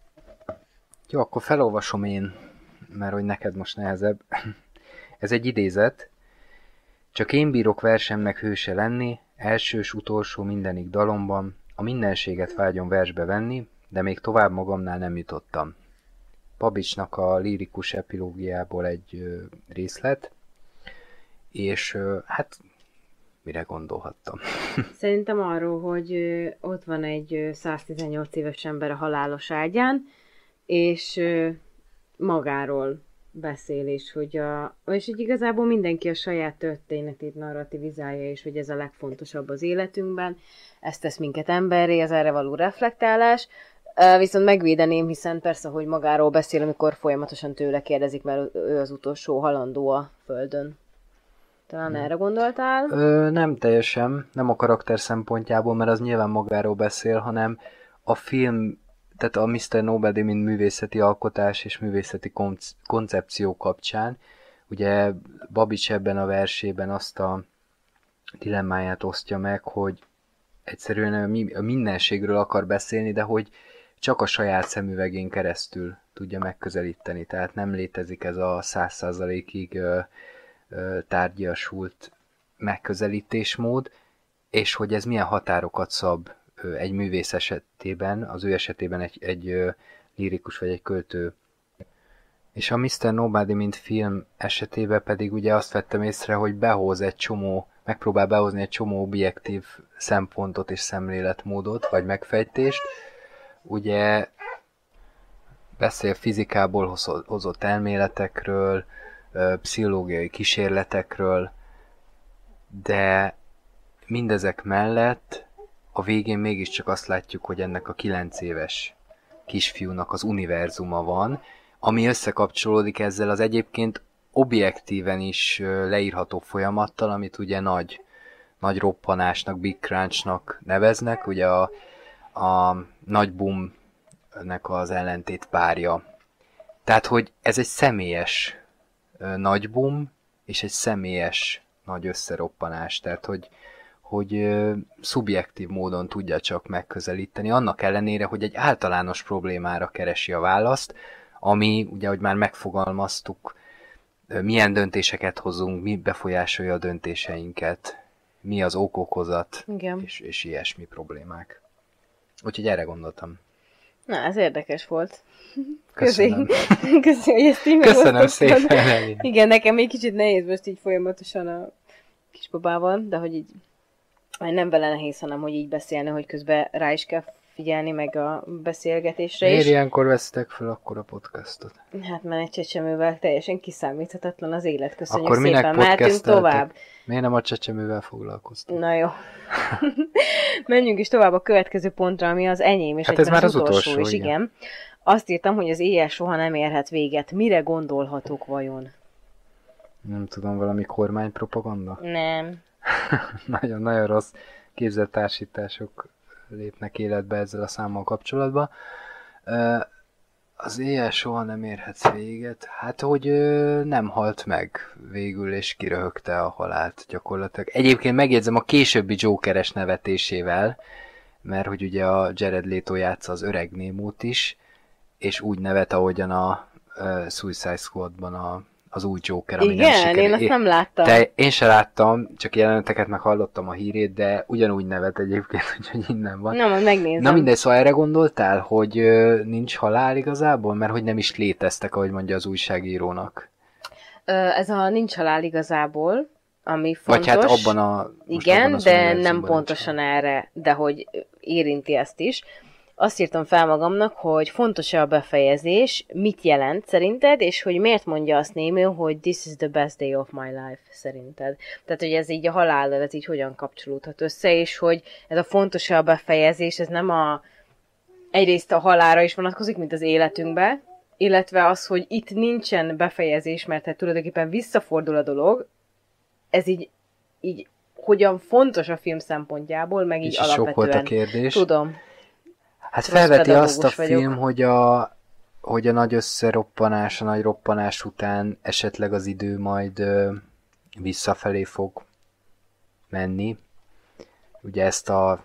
Jó, akkor felolvasom én, mert hogy neked most nehezebb. Ez egy idézet. Csak én bírok versemnek hőse lenni, elsős, utolsó mindenig dalomban, a mindenséget vágyom versbe venni, de még tovább magamnál nem jutottam. Babicsnak a lírikus epilógiából egy ö, részlet, és ö, hát mire gondolhattam? Szerintem arról, hogy ö, ott van egy ö, száztizennyolc éves ember a halálos ágyán, és ö, magáról beszél, és hogy, a, és hogy igazából mindenki a saját történetét narrativizálja, és hogy ez a legfontosabb az életünkben. Ezt tesz minket emberré, az erre való reflektálás. Viszont megvédeném, hiszen persze, hogy magáról beszél, amikor folyamatosan tőle kérdezik, mert ő az utolsó halandó a Földön. Talán erre gondoltál? Ö, nem teljesen, nem a karakter szempontjából, mert az nyilván magáról beszél, hanem a film, tehát a miszter Nobody, mint művészeti alkotás és művészeti konc- koncepció kapcsán. Ugye Babics ebben a versében azt a dilemmáját osztja meg, hogy egyszerűen a mindenségről akar beszélni, de hogy csak a saját szemüvegén keresztül tudja megközelíteni. Tehát nem létezik ez a száz százalékig tárgyasult megközelítésmód, és hogy ez milyen határokat szab egy művész esetében, az ő esetében egy, egy lírikus vagy egy költő. És a miszter Nobody, mint film esetében pedig ugye azt vettem észre, hogy behoz egy csomó, megpróbál behozni egy csomó objektív szempontot és szemléletmódot, vagy megfejtést. Ugye beszél fizikából hozott elméletekről, pszichológiai kísérletekről, de mindezek mellett a végén mégiscsak azt látjuk, hogy ennek a kilenc éves kisfiúnak az univerzuma van, ami összekapcsolódik ezzel az egyébként objektíven is leírható folyamattal, amit ugye nagy, nagy roppanásnak, Big Crunchnak neveznek, ugye a, a nagy boomnek az ellentét párja. Tehát, hogy ez egy személyes nagy boom, és egy személyes nagy összeroppanás, tehát, hogy hogy ö, szubjektív módon tudja csak megközelíteni, annak ellenére, hogy egy általános problémára keresi a választ, ami, ugye, ahogy már megfogalmaztuk, ö, milyen döntéseket hozunk, mi befolyásolja a döntéseinket, mi az okokozat, és, és ilyesmi problémák. Úgyhogy erre gondoltam. Na, ez érdekes volt. Köszönöm. Köszönöm, Köszönöm, hogy ezt így Köszönöm szépen. Igen, nekem még kicsit nehéz most így folyamatosan a kisbabával, de hogy így nem vele nehéz, hanem hogy így beszélni, hogy közben rá is kell figyelni, meg a beszélgetésre Miért is. ilyenkor vesztek fel akkor a podcastot? Hát már egy csecsemővel teljesen kiszámíthatatlan az élet. Köszönjük akkor szépen. minek Mehetünk tovább. Miért nem a csecsemővel foglalkoztunk? Na jó. Menjünk is tovább a következő pontra, ami az enyém, és hát ez már az, az utolsó, utolsó is, igen. igen. Azt írtam, hogy az éjjel soha nem érhet véget. Mire gondolhatok vajon? Nem tudom, valami kormánypropaganda? Nem. Nagyon-nagyon rossz képzettársítások lépnek életbe ezzel a számmal kapcsolatban. Az éjjel soha nem érhetsz véget. Hát, hogy nem halt meg végül, és kiröhögte a halált gyakorlatilag. Egyébként megjegyzem a későbbi Jokeres nevetésével, mert hogy ugye a Jared Leto játsza az öreg Némót is, és úgy nevet, ahogyan a uh, Suicide Squadban a, az új Joker, ami igen, nem sikerül. én azt nem láttam. Te, én se láttam, csak jeleneteket meg hallottam a hírét, de ugyanúgy nevet egyébként, úgyhogy innen van. Na, majd megnézem. Na mindegy, szóval erre gondoltál, hogy uh, nincs halál igazából? Mert hogy nem is léteztek, ahogy mondja az újságírónak. Ö, ez a nincs halál igazából, ami fontos. Vagy hát abban a... Igen, abban de nem pontosan erre, de hogy érinti ezt is. Azt írtam fel magamnak, hogy fontos-e a befejezés, mit jelent szerinted, és hogy miért mondja azt Némő, hogy this is the best day of my life szerinted. Tehát, hogy ez így a halállal, ez így hogyan kapcsolódhat össze, és hogy ez a fontos-e a befejezés, ez nem a egyrészt a halálra is vonatkozik, mint az életünkbe, illetve az, hogy itt nincsen befejezés, mert hát tulajdonképpen visszafordul a dolog, ez így, így hogyan fontos a film szempontjából, meg így és alapvetően. sok volt a kérdés. Tudom. Hát felveti azt a vagyok. film, hogy a, hogy a nagy összeroppanás, a nagy roppanás után esetleg az idő majd ö, visszafelé fog menni. Ugye ezt a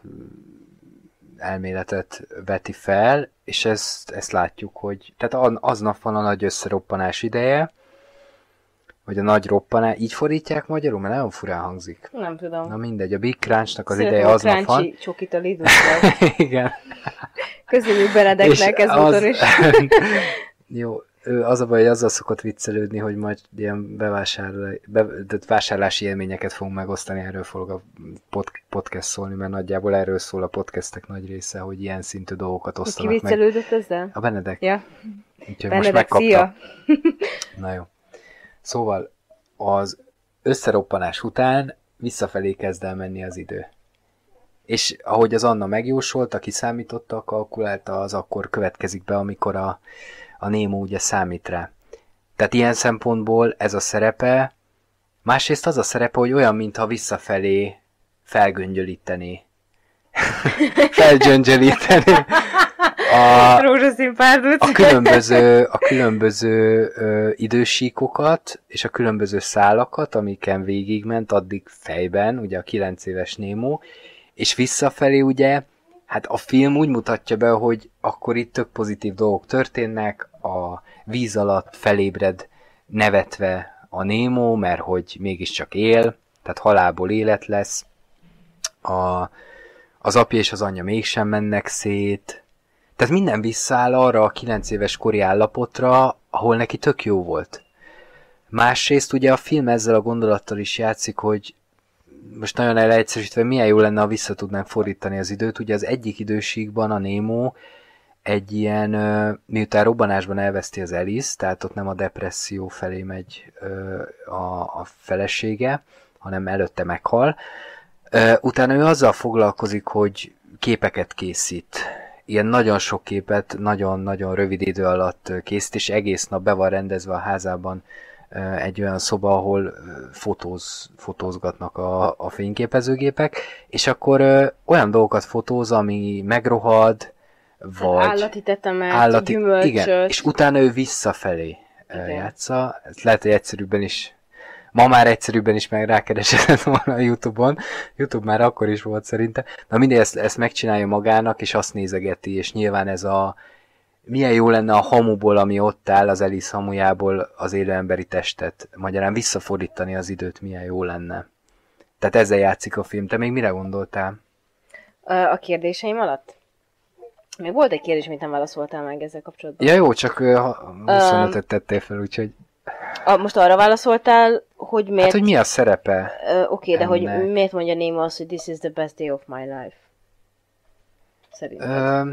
elméletet veti fel, és ezt, ezt látjuk, hogy tehát aznap van a nagy összeroppanás ideje, vagy a nagy roppanás, így fordítják magyarul, mert nagyon furán hangzik. Nem tudom. Na mindegy, a Big Crunchnak az ideje aznap van. Szeretem a csokit a Lidl-től. Igen. Köszönjük Benedeknek ezúton is. Jó, az a baj, hogy azzal szokott viccelődni, hogy majd ilyen bevásárlás, be, vásárlási élményeket fogunk megosztani, erről fog a pod, podcast szólni, mert nagyjából erről szól a podcastek nagy része, hogy ilyen szintű dolgokat osztanak meg. Ki viccelődött ezzel? A Benedek. Ja. Úgyhogy Benedek, most megkapta. szia! Na jó. Szóval az összeroppanás után visszafelé kezd el menni az idő. És ahogy az Anna megjósolta, kiszámította, kalkulálta, az akkor következik be, amikor a, a Nemo ugye számít rá. Tehát ilyen szempontból ez a szerepe, másrészt az a szerepe, hogy olyan, mintha visszafelé felgöngyölíteni. Felgyöngyölíteni. A, a különböző, a különböző ö, idősíkokat és a különböző szálakat, amiken végigment addig fejben, ugye a kilenc éves Nemo, és visszafelé ugye, hát a film úgy mutatja be, hogy akkor itt tök pozitív dolgok történnek, a víz alatt felébred nevetve a Nemo, mert hogy mégiscsak él, tehát halálból élet lesz, a, az apja és az anyja mégsem mennek szét, tehát minden visszaáll arra a kilenc éves kori állapotra, ahol neki tök jó volt. Másrészt ugye a film ezzel a gondolattal is játszik, hogy most nagyon elegyszerűsítve, milyen jó lenne, ha vissza tudnánk fordítani az időt. Ugye az egyik időségben a Nemo egy ilyen, miután robbanásban elveszti az Alice, tehát ott nem a depresszió felé megy a, a felesége, hanem előtte meghal. Utána ő azzal foglalkozik, hogy képeket készít. Ilyen nagyon sok képet, nagyon-nagyon rövid idő alatt készít, és egész nap be van rendezve a házában egy olyan szoba, ahol fotóz, fotózgatnak a, a fényképezőgépek, és akkor ö, olyan dolgokat fotóz, ami megrohad, vagy állati tetemet, állati, gyümölcsöt. Igen, és utána ő visszafelé igen. játsza. Ez lehet, hogy egyszerűbben is, ma már egyszerűbben is meg rákeresett volna a YouTube-on. YouTube már akkor is volt szerintem. Na mindegy, ezt, ezt megcsinálja magának, és azt nézegeti, és nyilván ez a milyen jó lenne a hamuból, ami ott áll, az Alice hamujából az élő emberi testet. Magyarán visszafordítani az időt, milyen jó lenne. Tehát ezzel játszik a film. Te még mire gondoltál? A kérdéseim alatt? Még volt egy kérdés, amit nem válaszoltál meg ezzel kapcsolatban. Ja jó, csak huszonötöt tettél fel, úgyhogy... A, most arra válaszoltál, hogy miért... Hát, hogy mi a szerepe? Uh, Oké, okay, de hogy miért mondja Nemo azt, hogy this is the best day of my life? szerinted? Ö,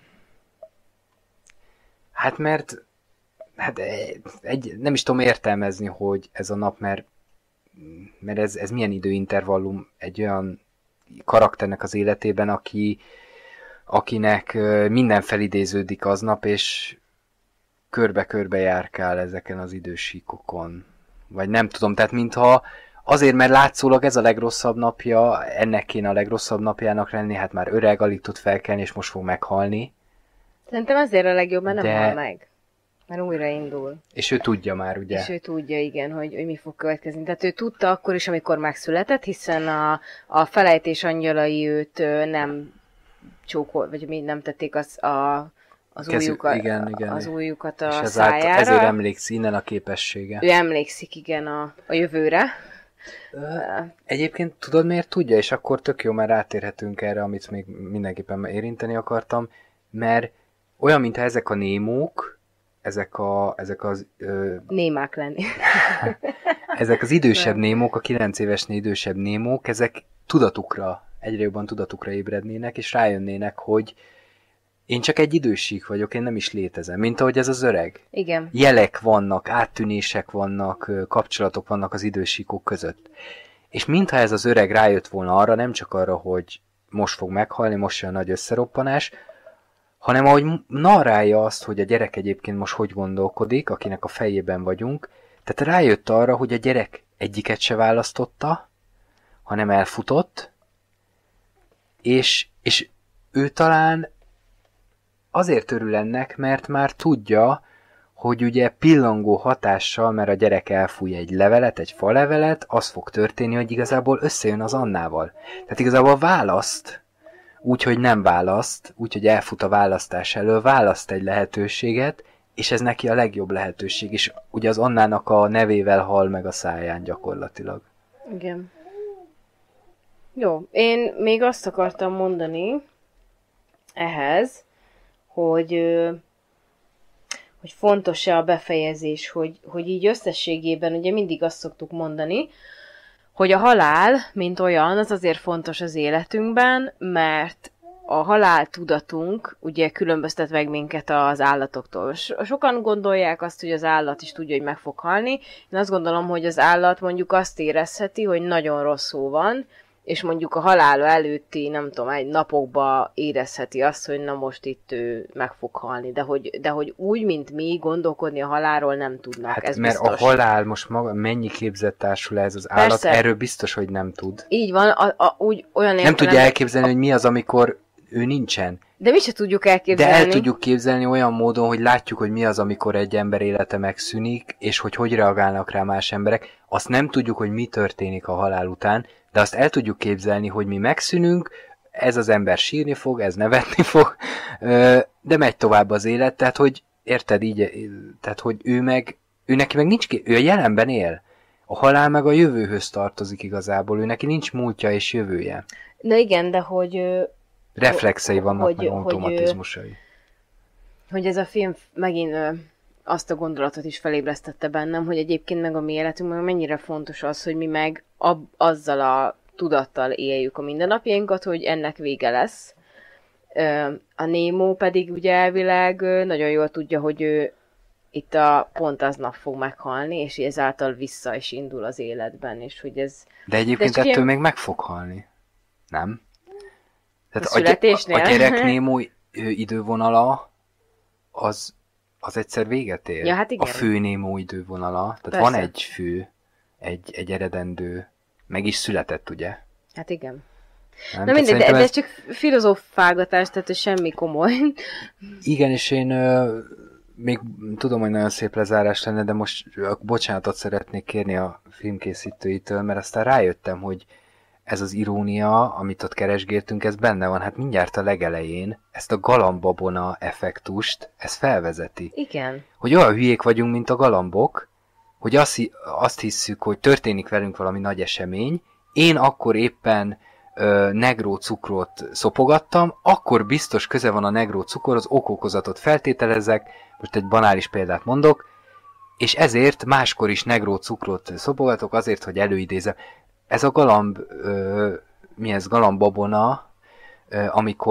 hát mert hát egy, nem is tudom értelmezni, hogy ez a nap, mert, mert ez, ez milyen időintervallum egy olyan karakternek az életében, aki, akinek minden felidéződik aznap, és körbe-körbe járkál ezeken az idősíkokon. Vagy nem tudom, tehát mintha azért, mert látszólag ez a legrosszabb napja, ennek kéne a legrosszabb napjának lenni, hát már öreg, alig tud felkelni, és most fog meghalni. Szerintem azért a legjobb, mert nem De... hal meg. Mert újraindul. És ő tudja már, ugye? És ő tudja, igen, hogy, hogy mi fog következni. Tehát ő tudta akkor is, amikor megszületett, hiszen a, a felejtés angyalai őt nem csókol, vagy mi nem tették az, a, az, Kezü, ujjukat, igen, igen. az ujjukat a és szájára. Ezért emlékszik, innen a képessége. Ő emlékszik, igen, a, a jövőre. Egyébként tudod, miért tudja? És akkor tök jó, mert rátérhetünk erre, amit még mindenképpen érinteni akartam, mert olyan, mintha ezek a némók, ezek, a, ezek az... Ö, Némák lenni. ezek az idősebb némók, a kilenc évesnél idősebb némók, ezek tudatukra, egyre jobban tudatukra ébrednének, és rájönnének, hogy én csak egy idősík vagyok, én nem is létezem. Mint ahogy ez az öreg. Igen. Jelek vannak, áttűnések vannak, kapcsolatok vannak az idősíkok között. És mintha ez az öreg rájött volna arra, nem csak arra, hogy most fog meghalni, most jön a nagy összeroppanás, hanem ahogy narrálja azt, hogy a gyerek egyébként most hogy gondolkodik, akinek a fejében vagyunk, tehát rájött arra, hogy a gyerek egyiket se választotta, hanem elfutott, és, és ő talán azért örül ennek, mert már tudja, hogy ugye pillangó hatással, mert a gyerek elfúj egy levelet, egy falevelet, az fog történni, hogy igazából összejön az Annával. Tehát igazából választ, úgyhogy nem választ, úgyhogy elfut a választás elől, választ egy lehetőséget, és ez neki a legjobb lehetőség, és ugye az Annának a nevével hal meg a száján gyakorlatilag. Igen. Jó, én még azt akartam mondani ehhez, hogy, hogy fontos-e a befejezés, hogy, hogy így összességében ugye mindig azt szoktuk mondani, hogy a halál, mint olyan, az azért fontos az életünkben, mert a halál tudatunk ugye különböztet meg minket az állatoktól. Sokan gondolják azt, hogy az állat is tudja, hogy meg fog halni. Én azt gondolom, hogy az állat mondjuk azt érezheti, hogy nagyon rosszul van, és mondjuk a halála előtti, nem tudom, egy napokban érezheti azt, hogy na most itt ő meg fog halni. De hogy, de hogy úgy, mint mi, gondolkodni a halálról nem tudnak, hát, ez mert biztos. A halál most maga, mennyi képzett társul ez az állat, Persze. Erről biztos, hogy nem tud. Így van, a, a, úgy olyan Nem tudja elképzelni, hogy mi az, amikor ő nincsen. De mi se tudjuk elképzelni. De el tudjuk képzelni olyan módon, hogy látjuk, hogy mi az, amikor egy ember élete megszűnik, és hogy hogy reagálnak rá más emberek. Azt nem tudjuk, hogy mi történik a halál után, de azt el tudjuk képzelni, hogy mi megszűnünk, ez az ember sírni fog, ez nevetni fog, de megy tovább az élet, tehát hogy érted így, tehát hogy ő meg, ő neki meg nincs, ő a jelenben él. A halál meg a jövőhöz tartozik igazából, ő neki nincs múltja és jövője. Na igen, de hogy... Reflexei vannak, hogy, meg automatizmusai. Hogy, hogy ez a film megint azt a gondolatot is felébresztette bennem, hogy egyébként meg a mi életünkben mennyire fontos az, hogy mi meg ab, azzal a tudattal éljük a mindennapjainkat, hogy ennek vége lesz. A Nemo pedig ugye elvileg nagyon jól tudja, hogy ő itt a pont aznap fog meghalni, és ezáltal vissza is indul az életben, és hogy ez... De egyébként de ettől ilyen... még meg fog halni. Nem? Tehát a születésnél? A, a gyerek Nemo idővonala az, az egyszer véget ér. Ja, hát igen. A fő Nemo idővonala. Tehát Persze. Van egy fő, egy, egy eredendő, meg is született, ugye? Hát igen. Nem? Na mindegy, de, de ez, ez csak filozófálgatás, tehát ez semmi komoly. Igen, és én ö, még tudom, hogy nagyon szép lezárás lenne, de most bocsánatot szeretnék kérni a filmkészítőitől, mert aztán rájöttem, hogy ez az irónia, amit ott keresgéltünk, ez benne van, hát mindjárt a legelején ezt a galambabona effektust, ez felvezeti. Igen. Hogy olyan hülyék vagyunk, mint a galambok, hogy azt, azt hisszük, hogy történik velünk valami nagy esemény, én akkor éppen ö, negró cukrot szopogattam, akkor biztos köze van a negró cukorhoz, okokozatot feltételezek, most egy banális példát mondok, és ezért máskor is negró cukrot szopogatok, azért, hogy előidézem. Ez a galamb, ö, mi ez, galambabona, ö, amikor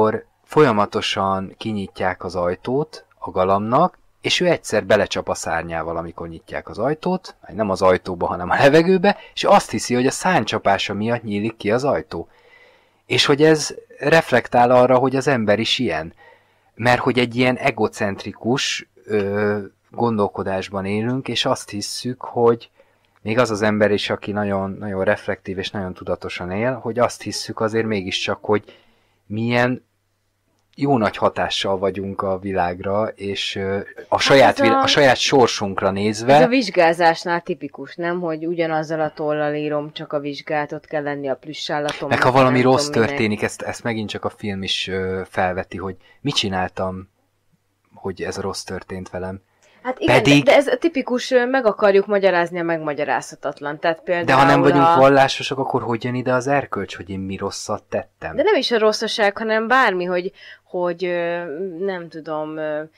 folyamatosan kinyitják az ajtót a galamnak, és ő egyszer belecsap a szárnyával, amikor nyitják az ajtót, nem az ajtóba, hanem a levegőbe, és azt hiszi, hogy a szárnycsapása miatt nyílik ki az ajtó. És hogy ez reflektál arra, hogy az ember is ilyen. Mert hogy egy ilyen egocentrikus ö, gondolkodásban élünk, és azt hisszük, hogy még az az ember is, aki nagyon, nagyon reflektív és nagyon tudatosan él, hogy azt hisszük azért mégiscsak, hogy milyen jó nagy hatással vagyunk a világra, és a saját, a... a saját sorsunkra nézve... Ez a vizsgázásnál tipikus, nem? Hogy ugyanazzal a tollal írom, csak a vizsgát, ott kell lenni a plüssállatom. Meg ha valami rossz történik, ezt, ezt megint csak a film is felveti, hogy mit csináltam, hogy ez a rossz történt velem. Hát igen, Pedig... de ez a tipikus, meg akarjuk magyarázni a megmagyarázhatatlan. Tehát például de ha nem vagyunk a... vallásosak, akkor hogy jön ide az erkölcs, hogy én mi rosszat tettem? De nem is a rosszaság, hanem bármi, hogy, hogy nem tudom,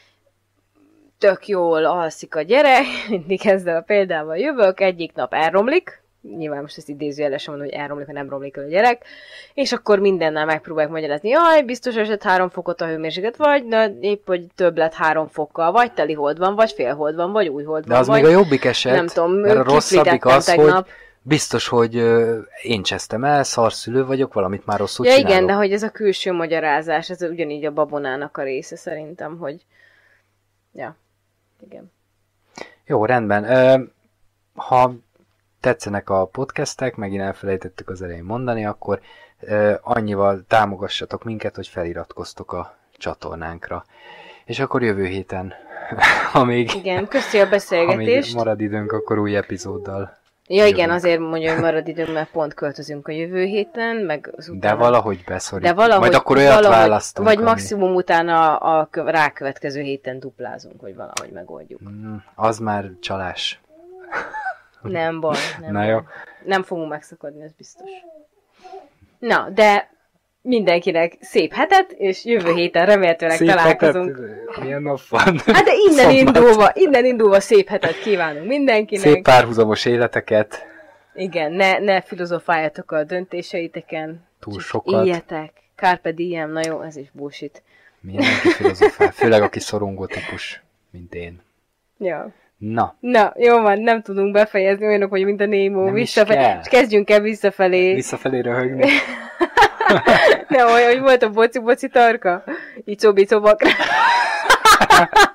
tök jól alszik a gyerek, mindig ezzel a példával jövök, egyik nap elromlik, nyilván most ezt idézőjelesen mondom, hogy elromlik, ha nem romlik el a gyerek, és akkor mindennel megpróbálják magyarázni, jaj, biztos esett három fokot a hőmérséklet, vagy na, épp, hogy több lett három fokkal, vagy teli hold van, vagy fél hold van, vagy új hold van. De az vagy, még a jobbik eset, nem tudom, mert a rosszabbik az, tegnap. hogy biztos, hogy ö, én csesztem el, szarszülő vagyok, valamit már rosszul ja, csinálok. Igen, de hogy ez a külső magyarázás, ez ugyanígy a babonának a része szerintem, hogy ja, igen. Jó, rendben. Ö, ha tetszenek a podcastek, megint elfelejtettük az elején mondani, akkor uh, annyival támogassatok minket, hogy feliratkoztok a csatornánkra. És akkor jövő héten, ha még, igen, köszi a beszélgetést. Ha még marad időnk, akkor új epizóddal. Ja igen, jövünk. Azért mondja, hogy marad időnk, mert pont költözünk a jövő héten, meg az utána... De valahogy beszorít. De valahogy, Majd akkor olyat valahogy, választunk. Vagy ami... maximum utána a, a rákövetkező héten duplázunk, hogy valahogy megoldjuk. Mm, az már csalás. Nem baj, nem Na baj. jó. Nem fogunk megszakadni, ez biztos. Na, de mindenkinek szép hetet, és jövő héten remélhetőleg szép találkozunk. Hetet? Milyen nap van? Hát de innen indulva, innen indulva szép hetet kívánunk mindenkinek. Szép párhuzamos életeket. Igen, ne, ne filozofáljatok a döntéseiteken. Túl sokat. Éljetek. Carpe diem, na jó, ez is bullshit. Mindenki filozofál, főleg aki szorongó típus, mint én. Ja. Na. Na, jó van, nem tudunk befejezni, olyanok, hogy mint a Nemo, visszafelé, és kezdjünk el visszafelé. Visszafelé röhögni. Nem, olyan, hogy volt a boci-boci tarka, így szobicobakra.